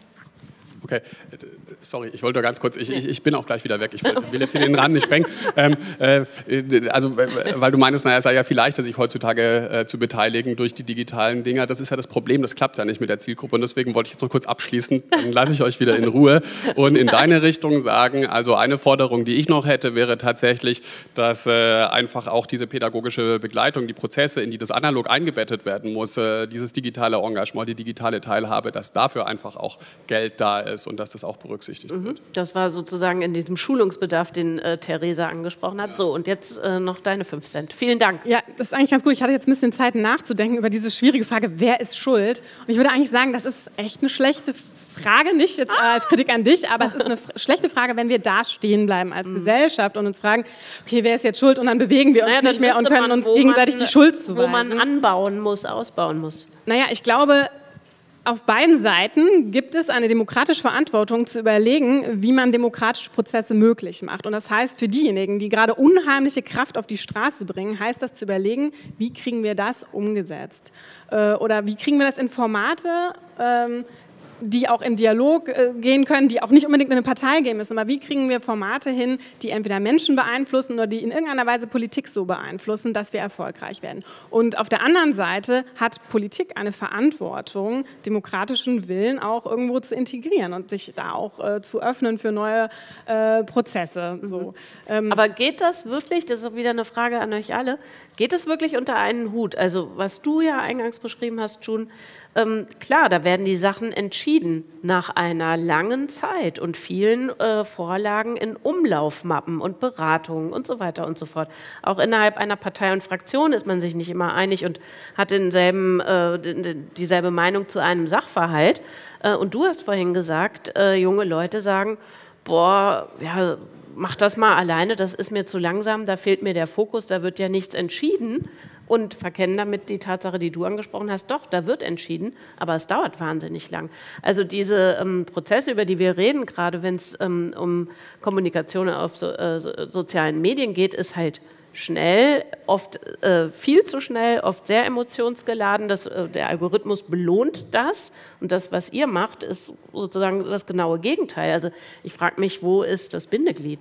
Okay, sorry, ich wollte nur ganz kurz, ich, ich, ich bin auch gleich wieder weg, ich will jetzt hier den Rahmen nicht sprengen. Ähm, äh, also, weil du meinst, naja, es sei ja viel leichter, sich heutzutage äh, zu beteiligen durch die digitalen Dinger. Das ist ja das Problem, das klappt ja nicht mit der Zielgruppe und deswegen wollte ich jetzt noch kurz abschließen, dann lasse ich euch wieder in Ruhe und in deine Richtung sagen, also eine Forderung, die ich noch hätte, wäre tatsächlich, dass äh, einfach auch diese pädagogische Begleitung, die Prozesse, in die das analog eingebettet werden muss, äh, dieses digitale Engagement, die digitale Teilhabe, dass dafür einfach auch Geld da ist. Ist und dass das auch berücksichtigt mhm. wird. Das war sozusagen in diesem Schulungsbedarf, den äh, Theresa angesprochen hat. So, und jetzt äh, noch deine fünf Cent. Vielen Dank. Ja, das ist eigentlich ganz gut. Ich hatte jetzt ein bisschen Zeit nachzudenken über diese schwierige Frage, wer ist schuld? Und ich würde eigentlich sagen, das ist echt eine schlechte Frage, nicht jetzt äh, als Kritik an dich, aber es ist eine schlechte Frage, wenn wir da stehen bleiben als mhm. Gesellschaft und uns fragen, okay, wer ist jetzt schuld? Und dann bewegen wir uns naja, nicht mehr und können man, uns gegenseitig man, die Schuld zuweisen. Wo man anbauen muss, ausbauen muss. Naja, ich glaube, auf beiden Seiten gibt es eine demokratische Verantwortung zu überlegen, wie man demokratische Prozesse möglich macht. Und das heißt, für diejenigen, die gerade unheimliche Kraft auf die Straße bringen, heißt das zu überlegen, wie kriegen wir das umgesetzt? Oder wie kriegen wir das in Formate die auch in Dialog äh, gehen können, die auch nicht unbedingt in eine Partei gehen müssen. Aber wie kriegen wir Formate hin, die entweder Menschen beeinflussen oder die in irgendeiner Weise Politik so beeinflussen, dass wir erfolgreich werden? Und auf der anderen Seite hat Politik eine Verantwortung, demokratischen Willen auch irgendwo zu integrieren und sich da auch äh, zu öffnen für neue äh, Prozesse. So. Mhm. Ähm, Aber geht das wirklich, das ist auch wieder eine Frage an euch alle, geht es wirklich unter einen Hut? Also was du ja eingangs beschrieben hast, June, ähm, klar, da werden die Sachen entschieden nach einer langen Zeit und vielen äh, Vorlagen in Umlaufmappen und Beratungen und so weiter und so fort. Auch innerhalb einer Partei und Fraktion ist man sich nicht immer einig und hat denselben, äh, dieselbe Meinung zu einem Sachverhalt. Äh, und du hast vorhin gesagt, äh, junge Leute sagen, boah, ja, mach das mal alleine, das ist mir zu langsam, da fehlt mir der Fokus, da wird ja nichts entschieden. Und verkennen damit die Tatsache, die du angesprochen hast, doch, da wird entschieden, aber es dauert wahnsinnig lang. Also diese ähm, Prozesse, über die wir reden, gerade wenn es ähm, um Kommunikation auf so, äh, so, sozialen Medien geht, ist halt schnell, oft äh, viel zu schnell, oft sehr emotionsgeladen. Das, äh, der Algorithmus belohnt das und das, was ihr macht, ist sozusagen das genaue Gegenteil. Also ich frage mich, wo ist das Bindeglied?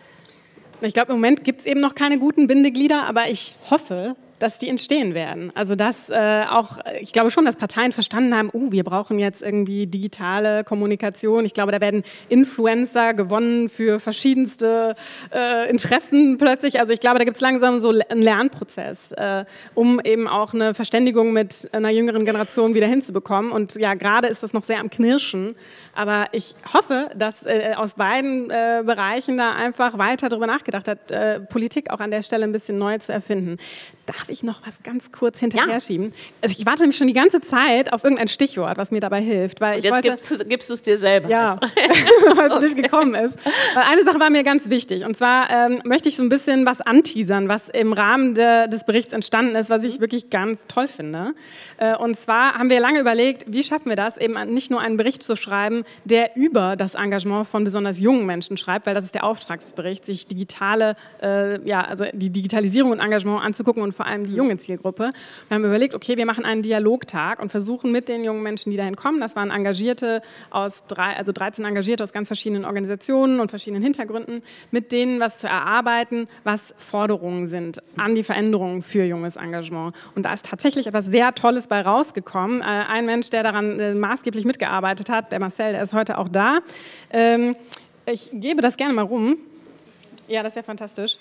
Ich glaube, im Moment gibt es eben noch keine guten Bindeglieder, aber ich hoffe, dass die entstehen werden. Also dass äh, auch, ich glaube schon, dass Parteien verstanden haben, oh, wir brauchen jetzt irgendwie digitale Kommunikation. Ich glaube, da werden Influencer gewonnen für verschiedenste äh, Interessen plötzlich. Also ich glaube, da gibt es langsam so einen Lernprozess, äh, um eben auch eine Verständigung mit einer jüngeren Generation wieder hinzubekommen. Und ja, gerade ist das noch sehr am Knirschen. Aber ich hoffe, dass äh, aus beiden äh, Bereichen da einfach weiter darüber nachgedacht hat, äh, Politik auch an der Stelle ein bisschen neu zu erfinden. Darf ich noch was ganz kurz hinterher schieben? Also ich warte nämlich schon die ganze Zeit auf irgendein Stichwort, was mir dabei hilft. Weil ich jetzt wollte, gibst, gibst du es dir selber. Ja, weil es nicht gekommen ist. Weil eine Sache war mir ganz wichtig. Und zwar ähm, möchte ich so ein bisschen was anteasern, was im Rahmen de, des Berichts entstanden ist, was ich wirklich ganz toll finde. Äh, und zwar haben wir lange überlegt, wie schaffen wir das, eben nicht nur einen Bericht zu schreiben, der über das Engagement von besonders jungen Menschen schreibt, weil das ist der Auftrag des Berichts, sich digitale, äh, ja, also die Digitalisierung und Engagement anzugucken und vor allem die junge Zielgruppe. Wir haben überlegt, okay, wir machen einen Dialogtag und versuchen mit den jungen Menschen, die dahin kommen, das waren Engagierte aus drei, also dreizehn Engagierte aus ganz verschiedenen Organisationen und verschiedenen Hintergründen, mit denen was zu erarbeiten, was Forderungen sind an die Veränderungen für junges Engagement. Und da ist tatsächlich etwas sehr Tolles bei rausgekommen. Äh, ein Mensch, der daran äh, maßgeblich mitgearbeitet hat, der Marcel, der ist heute auch da. Ähm, ich gebe das gerne mal rum. Ja, das wäre fantastisch.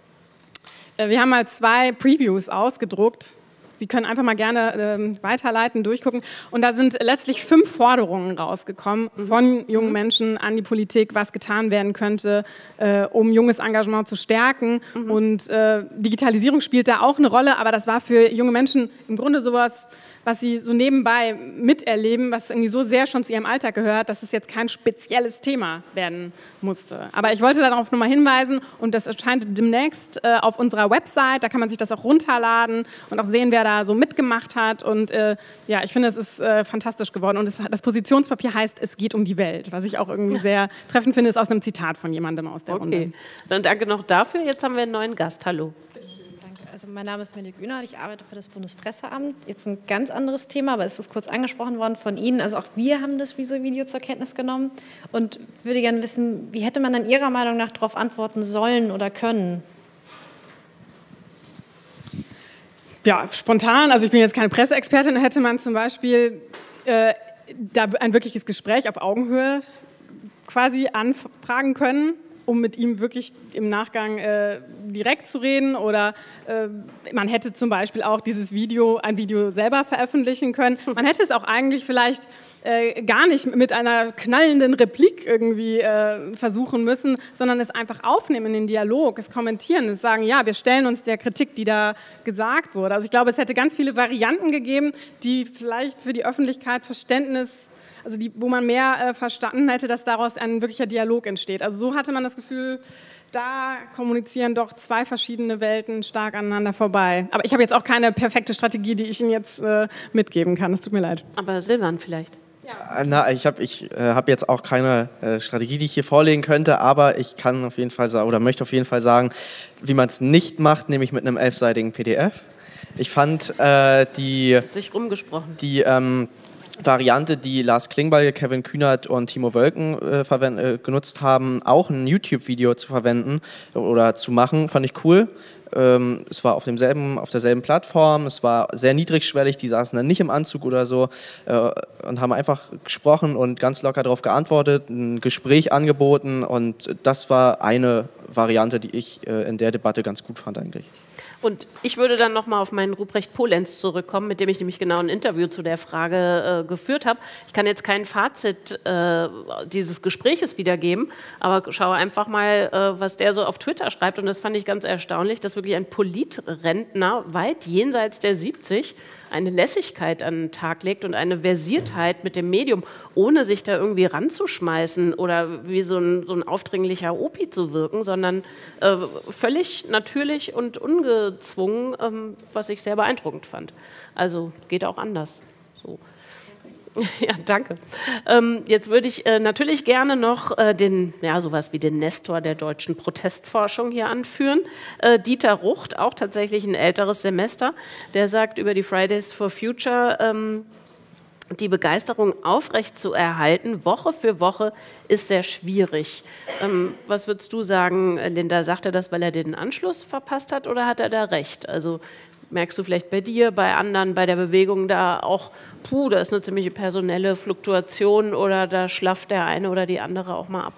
Wir haben mal zwei Previews ausgedruckt. Sie können einfach mal gerne ähm, weiterleiten, durchgucken. Und da sind letztlich fünf Forderungen rausgekommen von jungen Menschen an die Politik, was getan werden könnte, äh, um junges Engagement zu stärken. Mhm. Und äh, Digitalisierung spielt da auch eine Rolle, aber das war für junge Menschen im Grunde sowas, was sie so nebenbei miterleben, was irgendwie so sehr schon zu ihrem Alltag gehört, dass es jetzt kein spezielles Thema werden musste. Aber ich wollte darauf nochmal hinweisen und das erscheint demnächst äh, auf unserer Website, da kann man sich das auch runterladen und auch sehen, wer da so mitgemacht hat. Und äh, ja, ich finde, es ist äh, fantastisch geworden. Und es, das Positionspapier heißt, es geht um die Welt, was ich auch irgendwie sehr treffend finde, ist aus einem Zitat von jemandem aus der okay. Runde. Dann danke noch dafür. Jetzt haben wir einen neuen Gast. Hallo. Also mein Name ist Melly Güner, ich arbeite für das Bundespresseamt. Jetzt ein ganz anderes Thema, aber es ist kurz angesprochen worden von Ihnen. Also auch wir haben das Video zur Kenntnis genommen und würde gerne wissen, wie hätte man dann Ihrer Meinung nach darauf antworten sollen oder können? Ja, spontan, also ich bin jetzt keine Presseexpertin, hätte man zum Beispiel äh, da ein wirkliches Gespräch auf Augenhöhe quasi anfragen können, um mit ihm wirklich im Nachgang äh, direkt zu reden, oder äh, man hätte zum Beispiel auch dieses Video, ein Video selber veröffentlichen können. Man hätte es auch eigentlich vielleicht äh, gar nicht mit einer knallenden Replik irgendwie äh, versuchen müssen, sondern es einfach aufnehmen in den Dialog, es kommentieren, es sagen, ja, wir stellen uns der Kritik, die da gesagt wurde. Also ich glaube, es hätte ganz viele Varianten gegeben, die vielleicht für die Öffentlichkeit Verständnis, also die, wo man mehr äh, verstanden hätte, dass daraus ein wirklicher Dialog entsteht. Also so hatte man das Gefühl, da kommunizieren doch zwei verschiedene Welten stark aneinander vorbei. Aber ich habe jetzt auch keine perfekte Strategie, die ich Ihnen jetzt äh, mitgeben kann. Es tut mir leid. Aber Silvan vielleicht. Ja. Na, ich habe ich, äh, hab jetzt auch keine äh, Strategie, die ich hier vorlegen könnte, aber ich kann auf jeden Fall sagen, oder möchte auf jeden Fall sagen, wie man es nicht macht, nämlich mit einem elfseitigen P D F. Ich fand äh, die... Hat sich rumgesprochen. Die... Ähm, Variante, die Lars Klingbeil, Kevin Kühnert und Timo Wölken äh, verwend, äh, genutzt haben, auch ein YouTube-Video zu verwenden oder zu machen, fand ich cool. Ähm, es war auf, demselben, auf derselben Plattform, es war sehr niedrigschwellig, die saßen dann nicht im Anzug oder so äh, und haben einfach gesprochen und ganz locker darauf geantwortet, ein Gespräch angeboten und das war eine Variante, die ich äh, in der Debatte ganz gut fand eigentlich. Und ich würde dann nochmal auf meinen Ruprecht Polenz zurückkommen, mit dem ich nämlich genau ein Interview zu der Frage äh, geführt habe. Ich kann jetzt kein Fazit äh, dieses Gespräches wiedergeben, aber schaue einfach mal, äh, was der so auf Twitter schreibt. Und das fand ich ganz erstaunlich, dass wirklich ein Politrentner weit jenseits der siebzig eine Lässigkeit an den Tag legt und eine Versiertheit mit dem Medium, ohne sich da irgendwie ranzuschmeißen oder wie so ein, so ein aufdringlicher Opi zu wirken, sondern äh, völlig natürlich und ungezwungen, ähm, was ich sehr beeindruckend fand. Also geht auch anders. So. Ja, danke. Ähm, jetzt würde ich äh, natürlich gerne noch äh, den, ja, sowas wie den Nestor der deutschen Protestforschung hier anführen. Äh, Dieter Rucht, auch tatsächlich ein älteres Semester, der sagt über die Fridays for Future, ähm, die Begeisterung aufrecht zu erhalten, Woche für Woche, ist sehr schwierig. Ähm, was würdest du sagen, Linda? Sagt er das, weil er den Anschluss verpasst hat oder hat er da recht? Also merkst du vielleicht bei dir, bei anderen, bei der Bewegung da auch, puh, da ist eine ziemliche personelle Fluktuation oder da schlafft der eine oder die andere auch mal ab?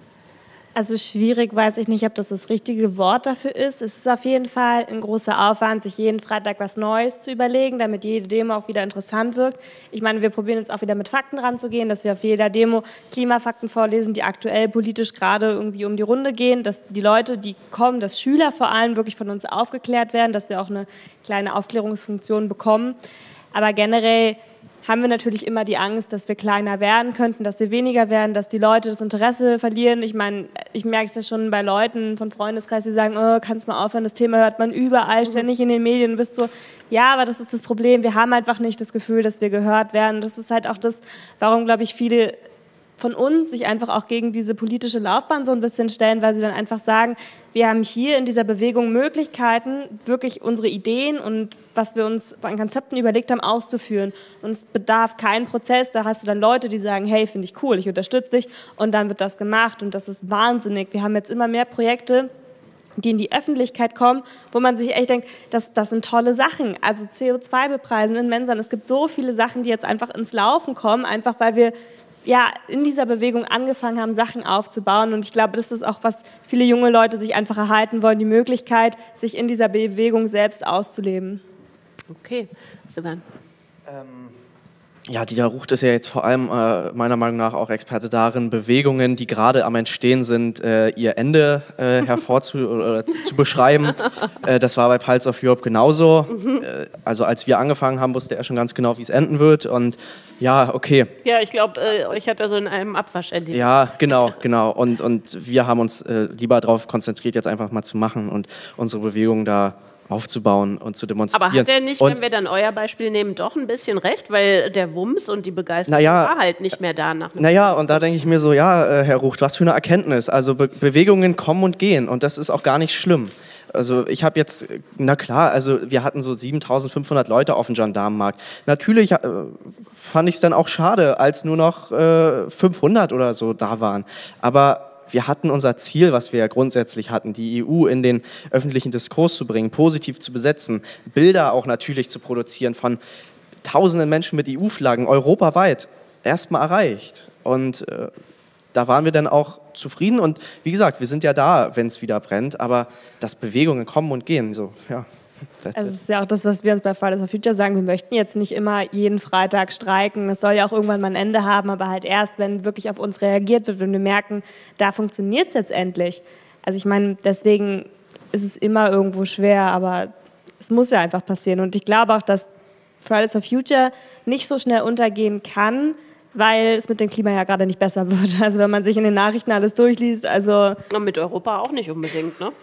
Also schwierig, weiß ich nicht, ob das das richtige Wort dafür ist. Es ist auf jeden Fall ein großer Aufwand, sich jeden Freitag was Neues zu überlegen, damit jede Demo auch wieder interessant wirkt. Ich meine, wir probieren jetzt auch wieder mit Fakten ranzugehen, dass wir auf jeder Demo Klimafakten vorlesen, die aktuell politisch gerade irgendwie um die Runde gehen, dass die Leute, die kommen, dass Schüler vor allem wirklich von uns aufgeklärt werden, dass wir auch eine kleine Aufklärungsfunktion bekommen. Aber generell haben wir natürlich immer die Angst, dass wir kleiner werden könnten, dass wir weniger werden, dass die Leute das Interesse verlieren. Ich meine, ich merke es ja schon bei Leuten von Freundeskreis, die sagen, oh, kannst mal aufhören, das Thema hört man überall, ständig in den Medien. Du bist so, ja, aber das ist das Problem. Wir haben einfach nicht das Gefühl, dass wir gehört werden. Das ist halt auch das, warum, glaube ich, viele von uns sich einfach auch gegen diese politische Laufbahn so ein bisschen stellen, weil sie dann einfach sagen, wir haben hier in dieser Bewegung Möglichkeiten, wirklich unsere Ideen und was wir uns an Konzepten überlegt haben, auszuführen. Und es bedarf keinen Prozess, da hast du dann Leute, die sagen, hey, finde ich cool, ich unterstütze dich und dann wird das gemacht und das ist wahnsinnig. Wir haben jetzt immer mehr Projekte, die in die Öffentlichkeit kommen, wo man sich echt denkt, das, das sind tolle Sachen. Also C O zwei bepreisen in Mensern, es gibt so viele Sachen, die jetzt einfach ins Laufen kommen, einfach weil wir ja, in dieser Bewegung angefangen haben, Sachen aufzubauen. Und ich glaube, das ist auch, was viele junge Leute sich einfach erhalten wollen, die Möglichkeit, sich in dieser Bewegung selbst auszuleben. Okay, Stefan. Ähm, ja, Dieter Rucht ist ja jetzt vor allem äh, meiner Meinung nach auch Experte darin, Bewegungen, die gerade am Entstehen sind, äh, ihr Ende äh, hervorzu oder zu beschreiben. Äh, das war bei Pulse of Europe genauso. Äh, also als wir angefangen haben, wusste er schon ganz genau, wie es enden wird. Und ja, okay. Ja, ich glaube, äh, euch hat er so in einem Abwasch erlebt. Ja, genau, genau. Und, und wir haben uns äh, lieber darauf konzentriert, jetzt einfach mal zu machen und unsere Bewegung da aufzubauen und zu demonstrieren. Aber hat er nicht, und, wenn wir dann euer Beispiel nehmen, doch ein bisschen recht, weil der Wumms und die Begeisterung naja, war halt nicht mehr da. Nach naja, und da denke ich mir so, ja, äh, Herr Rucht, was für eine Erkenntnis. Also Be Bewegungen kommen und gehen und das ist auch gar nicht schlimm. Also ich habe jetzt, na klar, also wir hatten so siebentausendfünfhundert Leute auf dem Gendarmenmarkt. Natürlich äh, fand ich es dann auch schade, als nur noch äh, fünfhundert oder so da waren. Aber wir hatten unser Ziel, was wir ja grundsätzlich hatten, die E U in den öffentlichen Diskurs zu bringen, positiv zu besetzen, Bilder auch natürlich zu produzieren von tausenden Menschen mit E U-Flaggen europaweit, erstmal erreicht. Und äh, da waren wir dann auch zufrieden und wie gesagt, wir sind ja da, wenn es wieder brennt, aber dass Bewegungen kommen und gehen, so, ja. Also das ist ja auch das, was wir uns bei Fridays for Future sagen. Wir möchten jetzt nicht immer jeden Freitag streiken. Das soll ja auch irgendwann mal ein Ende haben, aber halt erst, wenn wirklich auf uns reagiert wird, wenn wir merken, da funktioniert es jetzt endlich. Also ich meine, deswegen ist es immer irgendwo schwer, aber es muss ja einfach passieren. Und ich glaube auch, dass Fridays for Future nicht so schnell untergehen kann, weil es mit dem Klima ja gerade nicht besser wird. Also wenn man sich in den Nachrichten alles durchliest, also... Und mit Europa auch nicht unbedingt, ne?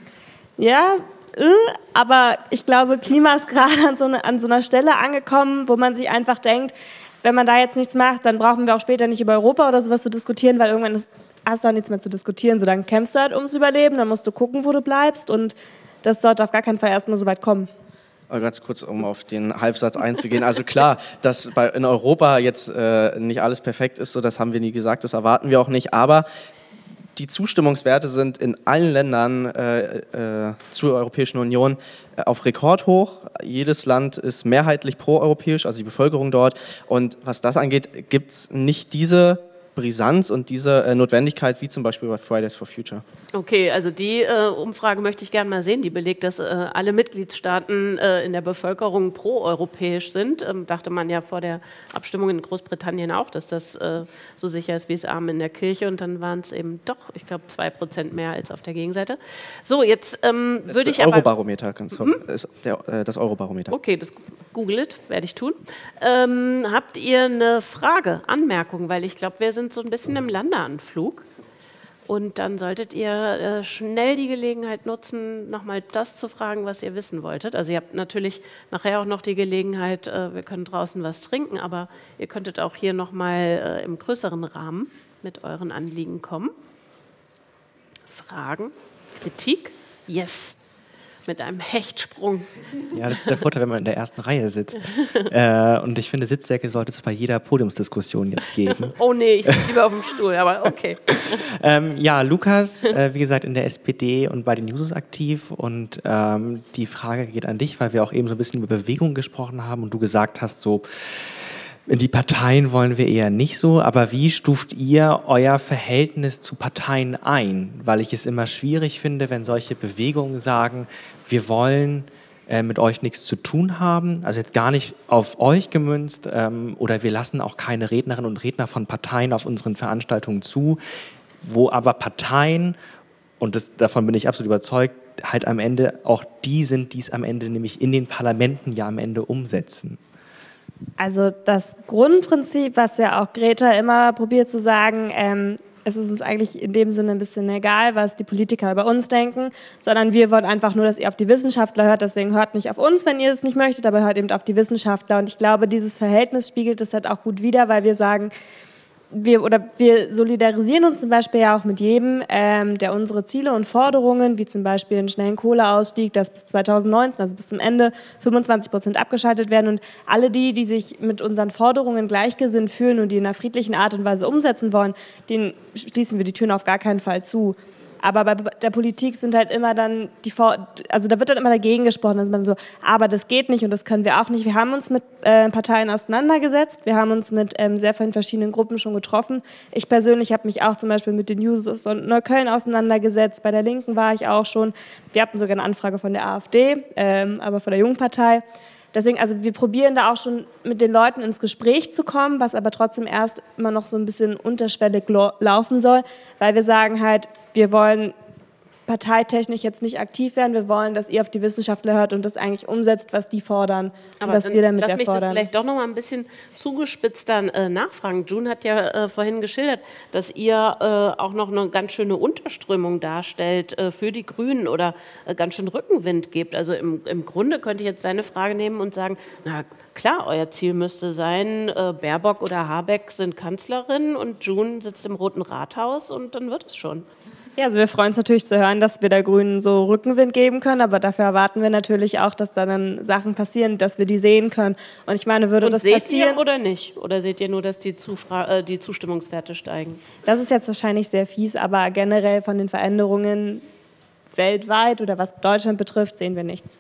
Ja, aber ich glaube, Klima ist gerade an so, eine, an so einer Stelle angekommen, wo man sich einfach denkt, wenn man da jetzt nichts macht, dann brauchen wir auch später nicht über Europa oder sowas zu diskutieren, weil irgendwann ist, hast du auch nichts mehr zu diskutieren. So, dann kämpfst du halt ums Überleben, dann musst du gucken, wo du bleibst und das sollte auf gar keinen Fall erstmal so weit kommen. Ganz kurz, um auf den Halbsatz einzugehen. Also klar, dass bei, in Europa jetzt äh, nicht alles perfekt ist, so das haben wir nie gesagt, das erwarten wir auch nicht, aber die Zustimmungswerte sind in allen Ländern äh, äh, zur Europäischen Union äh, auf Rekordhoch. Jedes Land ist mehrheitlich proeuropäisch, also die Bevölkerung dort. Und was das angeht, gibt es nicht diese Brisanz und diese äh, Notwendigkeit, wie zum Beispiel bei Fridays for Future. Okay, also die äh, Umfrage möchte ich gerne mal sehen, die belegt, dass äh, alle Mitgliedstaaten äh, in der Bevölkerung proeuropäisch sind. Ähm, dachte man ja vor der Abstimmung in Großbritannien auch, dass das äh, so sicher ist wie das Amen in der Kirche, und dann waren es eben doch, ich glaube, zwei Prozent mehr als auf der Gegenseite. So, jetzt ähm, würde ich aber... Das Eurobarometer, ganz hm? ist der, äh, das Eurobarometer. Okay, das googelt, werde ich tun. Ähm, habt ihr eine Frage, Anmerkung, weil ich glaube, wir sind so ein bisschen im Landeanflug. Und dann solltet ihr äh, schnell die Gelegenheit nutzen, nochmal das zu fragen, was ihr wissen wolltet. Also ihr habt natürlich nachher auch noch die Gelegenheit, äh, wir können draußen was trinken, aber ihr könntet auch hier nochmal äh, im größeren Rahmen mit euren Anliegen kommen. Fragen? Kritik? Yes! Mit einem Hechtsprung. Ja, das ist der Vorteil, wenn man in der ersten Reihe sitzt. äh, und ich finde, Sitzsäcke sollte es bei jeder Podiumsdiskussion jetzt geben. Oh nee, ich sitze lieber auf dem Stuhl, aber okay. ähm, ja, Lukas, äh, wie gesagt, in der S P D und bei den Jusos aktiv. Und ähm, die Frage geht an dich, weil wir auch eben so ein bisschen über Bewegung gesprochen haben und du gesagt hast, so, in die Parteien wollen wir eher nicht so, aber wie stuft ihr euer Verhältnis zu Parteien ein? Weil ich es immer schwierig finde, wenn solche Bewegungen sagen, wir wollen äh, mit euch nichts zu tun haben, also jetzt gar nicht auf euch gemünzt, ähm, oder wir lassen auch keine Rednerinnen und Redner von Parteien auf unseren Veranstaltungen zu, wo aber Parteien, und das, davon bin ich absolut überzeugt, halt am Ende auch die sind, die es am Ende nämlich in den Parlamenten ja am Ende umsetzen. Also das Grundprinzip, was ja auch Greta immer probiert zu sagen, ähm, es ist uns eigentlich in dem Sinne ein bisschen egal, was die Politiker über uns denken, sondern wir wollen einfach nur, dass ihr auf die Wissenschaftler hört. Deswegen hört nicht auf uns, wenn ihr es nicht möchtet, aber hört eben auf die Wissenschaftler. Und ich glaube, dieses Verhältnis spiegelt es halt auch gut wider, weil wir sagen, wir, oder wir solidarisieren uns zum Beispiel ja auch mit jedem, ähm, der unsere Ziele und Forderungen, wie zum Beispiel einen schnellen Kohleausstieg, dass bis zweitausendneunzehn, also bis zum Ende, fünfundzwanzig Prozent abgeschaltet werden. Und alle die, die sich mit unseren Forderungen gleichgesinnt fühlen und die in einer friedlichen Art und Weise umsetzen wollen, denen schließen wir die Türen auf gar keinen Fall zu. Aber bei der Politik sind halt immer dann die, Vor also da wird dann immer dagegen gesprochen, dass man so, aber das geht nicht und das können wir auch nicht. Wir haben uns mit äh, Parteien auseinandergesetzt, wir haben uns mit ähm, sehr vielen verschiedenen Gruppen schon getroffen. Ich persönlich habe mich auch zum Beispiel mit den Jusos und Neukölln auseinandergesetzt, bei der Linken war ich auch schon. Wir hatten sogar eine Anfrage von der AfD, ähm, aber von der Jungpartei. Deswegen, also wir probieren da auch schon mit den Leuten ins Gespräch zu kommen, was aber trotzdem erst immer noch so ein bisschen unterschwellig laufen soll, weil wir sagen halt, wir wollen parteitechnisch jetzt nicht aktiv werden, wir wollen, dass ihr auf die Wissenschaftler hört und das eigentlich umsetzt, was die fordern. Aber und was wir damit lass mich fordern. das vielleicht doch noch mal ein bisschen zugespitzt dann äh, nachfragen. June hat ja äh, vorhin geschildert, dass ihr äh, auch noch eine ganz schöne Unterströmung darstellt äh, für die Grünen oder äh, ganz schön Rückenwind gebt. Also im, im Grunde könnte ich jetzt deine Frage nehmen und sagen, na klar, euer Ziel müsste sein, äh, Baerbock oder Habeck sind Kanzlerin und June sitzt im Roten Rathaus und dann wird es schon. Ja, also wir freuen uns natürlich zu hören, dass wir der Grünen so Rückenwind geben können, aber dafür erwarten wir natürlich auch, dass da dann Sachen passieren, dass wir die sehen können. Und ich meine, würde und das seht passieren... ihr oder nicht? Oder seht ihr nur, dass die, Zufra äh, die Zustimmungswerte steigen? Das ist jetzt wahrscheinlich sehr fies, aber generell von den Veränderungen weltweit oder was Deutschland betrifft, sehen wir nichts.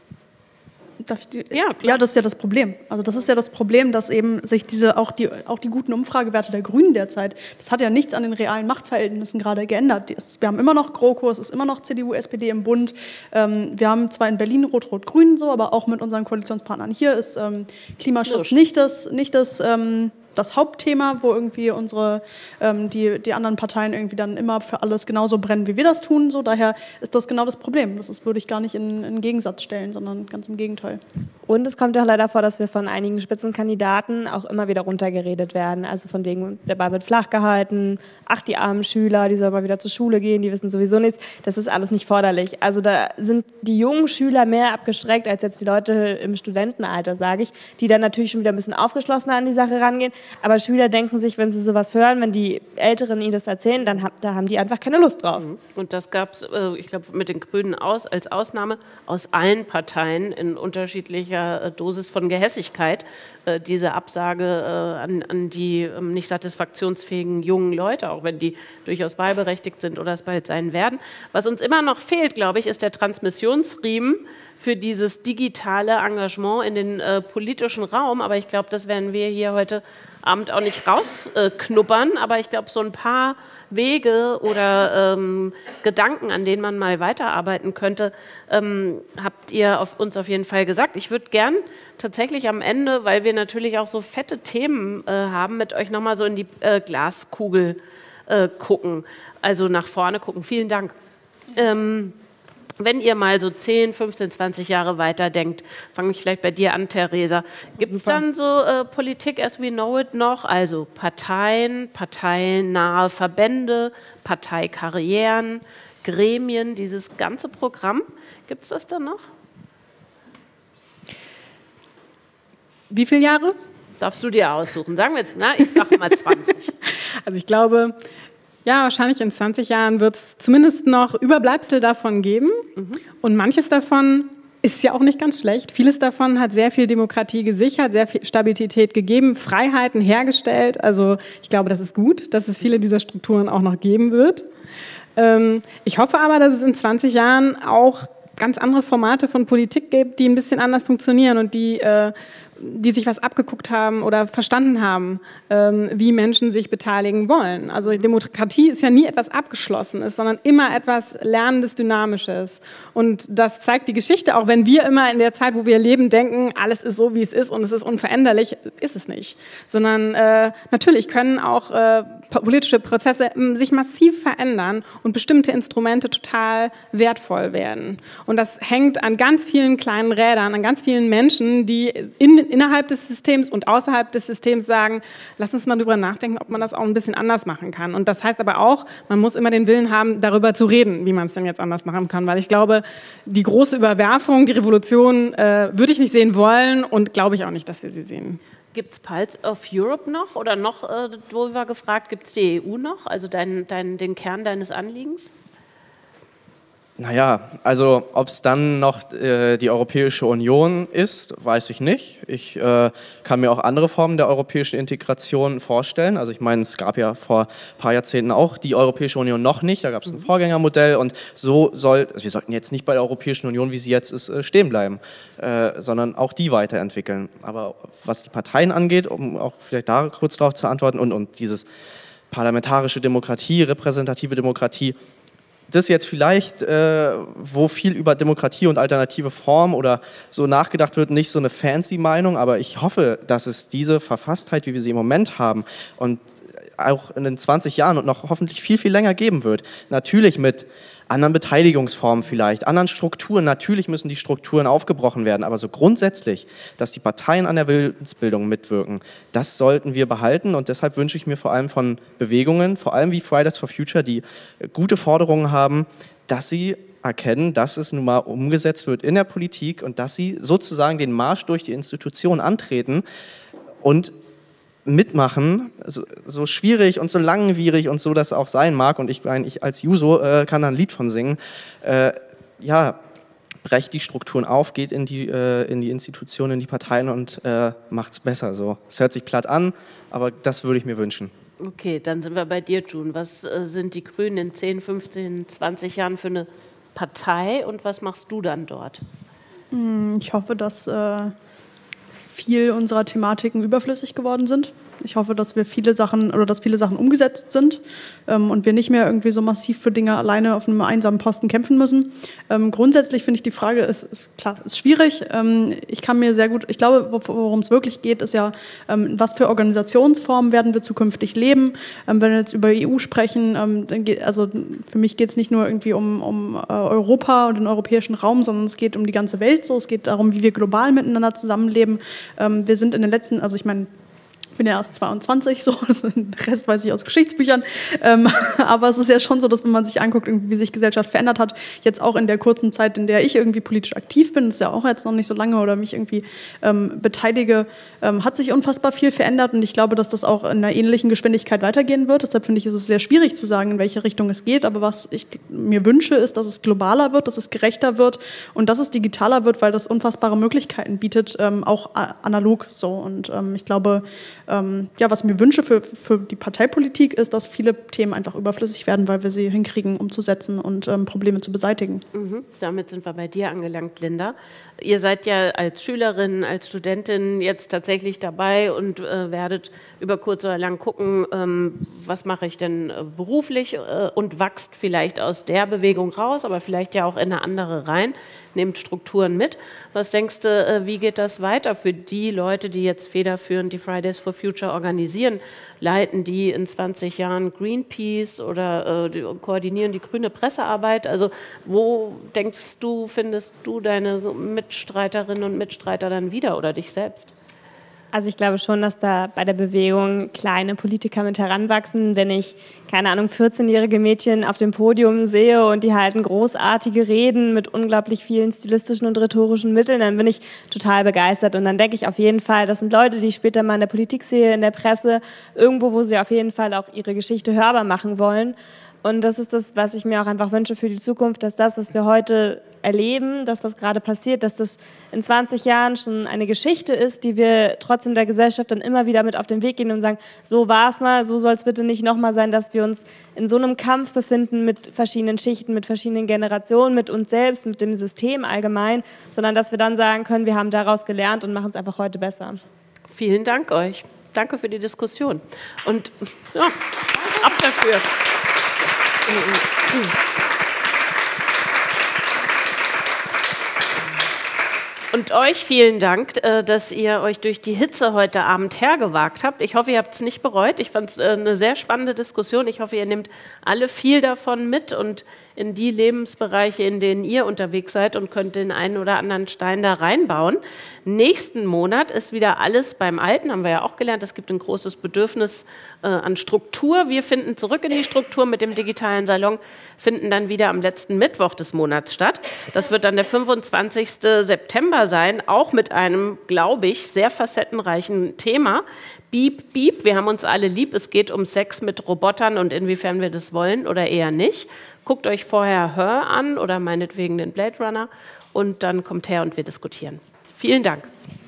Die, ja, ja, das ist ja das Problem. Also das ist ja das Problem, dass eben sich diese auch die auch die guten Umfragewerte der Grünen derzeit, das hat ja nichts an den realen Machtverhältnissen gerade geändert. Wir haben immer noch GroKo, es ist immer noch C D U, S P D im Bund. Wir haben zwar in Berlin Rot-Rot-Grün so, aber auch mit unseren Koalitionspartnern hier ist ähm, Klimaschutz nicht das nicht das ähm, das Hauptthema, wo irgendwie unsere, ähm, die, die anderen Parteien irgendwie dann immer für alles genauso brennen, wie wir das tun. So. Daher ist das genau das Problem. Das ist, würde ich gar nicht in, in Gegensatz stellen, sondern ganz im Gegenteil. Und es kommt ja auch leider vor, dass wir von einigen Spitzenkandidaten auch immer wieder runtergeredet werden. Also von wegen, der Ball wird flach gehalten, ach, die armen Schüler, die sollen mal wieder zur Schule gehen, die wissen sowieso nichts. Das ist alles nicht förderlich. Also da sind die jungen Schüler mehr abgestreckt als jetzt die Leute im Studentenalter, sage ich, die dann natürlich schon wieder ein bisschen aufgeschlossener an die Sache rangehen. Aber Schüler denken sich, wenn sie sowas hören, wenn die Älteren ihnen das erzählen, dann hab, da haben die einfach keine Lust drauf. Und das gab es, äh, ich glaube, mit den Grünen aus, als Ausnahme aus allen Parteien in unterschiedlicher erträglicher äh, Dosis von Gehässigkeit, äh, diese Absage äh, an, an die äh, nicht satisfaktionsfähigen jungen Leute, auch wenn die durchaus wahlberechtigt sind oder es bald sein werden. Was uns immer noch fehlt, glaube ich, ist der Transmissionsriemen für dieses digitale Engagement in den äh, politischen Raum. Aber ich glaube, das werden wir hier heute Abend auch nicht rausknuppern. Äh, Aber ich glaube, so ein paar Wege oder ähm, Gedanken, an denen man mal weiterarbeiten könnte, ähm, habt ihr auf uns auf jeden Fall gesagt. Ich würde gern tatsächlich am Ende, weil wir natürlich auch so fette Themen äh, haben, mit euch nochmal so in die äh, Glaskugel äh, gucken, also nach vorne gucken. Vielen Dank. Ähm, Wenn ihr mal so zehn, fünfzehn, zwanzig Jahre weiter denkt, fange ich vielleicht bei dir an, Theresa, gibt es dann so äh, Politik as we know it noch, also Parteien, parteiennahe Verbände, Parteikarrieren, Gremien, dieses ganze Programm, gibt es das dann noch? Wie viele Jahre? Darfst du dir aussuchen? Sagen wir jetzt, na, ich sage mal zwanzig. Also ich glaube, ja, wahrscheinlich in zwanzig Jahren wird es zumindest noch Überbleibsel davon geben. Mhm. Und manches davon ist ja auch nicht ganz schlecht. Vieles davon hat sehr viel Demokratie gesichert, sehr viel Stabilität gegeben, Freiheiten hergestellt. Also ich glaube, das ist gut, dass es viele dieser Strukturen auch noch geben wird. Ähm, ich hoffe aber, dass es in zwanzig Jahren auch ganz andere Formate von Politik gibt, die ein bisschen anders funktionieren und die äh, die sich was abgeguckt haben oder verstanden haben, ähm, wie Menschen sich beteiligen wollen. Also Demokratie ist ja nie etwas Abgeschlossenes, sondern immer etwas Lernendes, Dynamisches. Und das zeigt die Geschichte, auch wenn wir immer in der Zeit, wo wir leben, denken, alles ist so, wie es ist und es ist unveränderlich, ist es nicht. Sondern äh, natürlich können auch äh, politische Prozesse sich massiv verändern und bestimmte Instrumente total wertvoll werden. Und das hängt an ganz vielen kleinen Rädern, an ganz vielen Menschen, die in innerhalb des Systems und außerhalb des Systems sagen, lass uns mal darüber nachdenken, ob man das auch ein bisschen anders machen kann. Und das heißt aber auch, man muss immer den Willen haben, darüber zu reden, wie man es denn jetzt anders machen kann. Weil ich glaube, die große Überwerfung, die Revolution äh, würde ich nicht sehen wollen und glaube ich auch nicht, dass wir sie sehen. Gibt es Pulse of Europe noch oder noch, äh, wo wir gefragt, gibt es die E U noch, also dein, dein, den Kern deines Anliegens? Naja, also ob es dann noch äh, die Europäische Union ist, weiß ich nicht. Ich äh, kann mir auch andere Formen der europäischen Integration vorstellen. Also ich meine, es gab ja vor ein paar Jahrzehnten auch die Europäische Union noch nicht. Da gab es ein Vorgängermodell und so soll, also wir sollten jetzt nicht bei der Europäischen Union, wie sie jetzt ist, äh, stehen bleiben, äh, sondern auch die weiterentwickeln. Aber was die Parteien angeht, um auch vielleicht da kurz darauf zu antworten und, und dieses parlamentarische Demokratie, repräsentative Demokratie, das jetzt vielleicht, äh, wo viel über Demokratie und alternative Formen oder so nachgedacht wird, nicht so eine fancy Meinung, aber ich hoffe, dass es diese Verfasstheit, wie wir sie im Moment haben und auch in den zwanzig Jahren und noch hoffentlich viel, viel länger geben wird. Natürlich mit anderen Beteiligungsformen vielleicht, anderen Strukturen. Natürlich müssen die Strukturen aufgebrochen werden, aber so grundsätzlich, dass die Parteien an der Willensbildung mitwirken, das sollten wir behalten und deshalb wünsche ich mir vor allem von Bewegungen, vor allem wie Fridays for Future, die gute Forderungen haben, dass sie erkennen, dass es nun mal umgesetzt wird in der Politik und dass sie sozusagen den Marsch durch die Institution antreten und mitmachen, so, so schwierig und so langwierig und so das auch sein mag, und ich meine, ich als Juso äh, kann da ein Lied von singen, äh, ja, brecht die Strukturen auf, geht in die, äh, in die Institutionen, in die Parteien und äh, macht's besser. So. Es hört sich platt an, aber das würde ich mir wünschen. Okay, dann sind wir bei dir, June. Was äh, sind die Grünen in zehn, fünfzehn, zwanzig Jahren für eine Partei und was machst du dann dort? Ich hoffe, dass äh viel unserer Thematiken überflüssig geworden sind. Ich hoffe, dass wir viele Sachen oder dass viele Sachen umgesetzt sind ähm, und wir nicht mehr irgendwie so massiv für Dinge alleine auf einem einsamen Posten kämpfen müssen. Ähm, grundsätzlich finde ich die Frage ist, ist klar, ist schwierig. Ähm, ich kann mir sehr gut, ich glaube, worum es wirklich geht, ist ja, ähm, was für Organisationsformen werden wir zukünftig leben. Ähm, wenn wir jetzt über E U sprechen, ähm, dann geht, also für mich geht es nicht nur irgendwie um, um äh, Europa und den europäischen Raum, sondern es geht um die ganze Welt so. Es geht darum, wie wir global miteinander zusammenleben. Ähm, wir sind in den letzten, also ich meine, Ich bin ja erst zweiundzwanzig, so, den Rest weiß ich aus Geschichtsbüchern. Ähm, aber es ist ja schon so, dass wenn man sich anguckt, wie sich Gesellschaft verändert hat, jetzt auch in der kurzen Zeit, in der ich irgendwie politisch aktiv bin, ist ja auch jetzt noch nicht so lange oder mich irgendwie ähm, beteilige, ähm, hat sich unfassbar viel verändert und ich glaube, dass das auch in einer ähnlichen Geschwindigkeit weitergehen wird. Deshalb finde ich, ist es sehr schwierig zu sagen, in welche Richtung es geht. Aber was ich mir wünsche, ist, dass es globaler wird, dass es gerechter wird und dass es digitaler wird, weil das unfassbare Möglichkeiten bietet, ähm, auch analog so. Und ähm, ich glaube, Ähm, ja, was ich mir wünsche für, für die Parteipolitik ist, dass viele Themen einfach überflüssig werden, weil wir sie hinkriegen, umzusetzen und ähm, Probleme zu beseitigen. Mhm. Damit sind wir bei dir angelangt, Linda. Ihr seid ja als Schülerin, als Studentin jetzt tatsächlich dabei und äh, werdet über kurz oder lang gucken, ähm, was mache ich denn äh, beruflich äh, und wächst vielleicht aus der Bewegung raus, aber vielleicht ja auch in eine andere rein, nehmt Strukturen mit. Was denkst du, äh, wie geht das weiter für die Leute, die jetzt federführend die Fridays for Future organisieren? Leiten die in zwanzig Jahren Greenpeace oder äh, die koordinieren die grüne Pressearbeit? Also wo denkst du, findest du deine Mitstreiterinnen und Mitstreiter dann wieder oder dich selbst? Also ich glaube schon, dass da bei der Bewegung kleine Politiker mit heranwachsen. Wenn ich, keine Ahnung, vierzehnjährige Mädchen auf dem Podium sehe und die halten großartige Reden mit unglaublich vielen stilistischen und rhetorischen Mitteln, dann bin ich total begeistert. Und dann denke ich auf jeden Fall, das sind Leute, die ich später mal in der Politik sehe, in der Presse, irgendwo, wo sie auf jeden Fall auch ihre Geschichte hörbar machen wollen. Und das ist das, was ich mir auch einfach wünsche für die Zukunft, dass das, was wir heute erleben, das, was gerade passiert, dass das in zwanzig Jahren schon eine Geschichte ist, die wir trotzdem der Gesellschaft dann immer wieder mit auf den Weg gehen und sagen, so war es mal, so soll es bitte nicht nochmal sein, dass wir uns in so einem Kampf befinden mit verschiedenen Schichten, mit verschiedenen Generationen, mit uns selbst, mit dem System allgemein, sondern dass wir dann sagen können, wir haben daraus gelernt und machen es einfach heute besser. Vielen Dank euch. Danke für die Diskussion. Und ja, ab dafür. Und euch vielen Dank, dass ihr euch durch die Hitze heute Abend hergewagt habt. Ich hoffe, ihr habt es nicht bereut. Ich fand es eine sehr spannende Diskussion. Ich hoffe, ihr nehmt alle viel davon mit und in die Lebensbereiche, in denen ihr unterwegs seid und könnt den einen oder anderen Stein da reinbauen. Nächsten Monat ist wieder alles beim Alten, haben wir ja auch gelernt. Es gibt ein großes Bedürfnis äh, an Struktur. Wir finden zurück in die Struktur mit dem digitalen Salon, finden dann wieder am letzten Mittwoch des Monats statt. Das wird dann der fünfundzwanzigste September sein, auch mit einem, glaube ich, sehr facettenreichen Thema. Beep, beep, wir haben uns alle lieb. Es geht um Sex mit Robotern und inwiefern wir das wollen oder eher nicht. Guckt euch vorher Her an oder meinetwegen den Blade Runner und dann kommt her und wir diskutieren. Vielen Dank.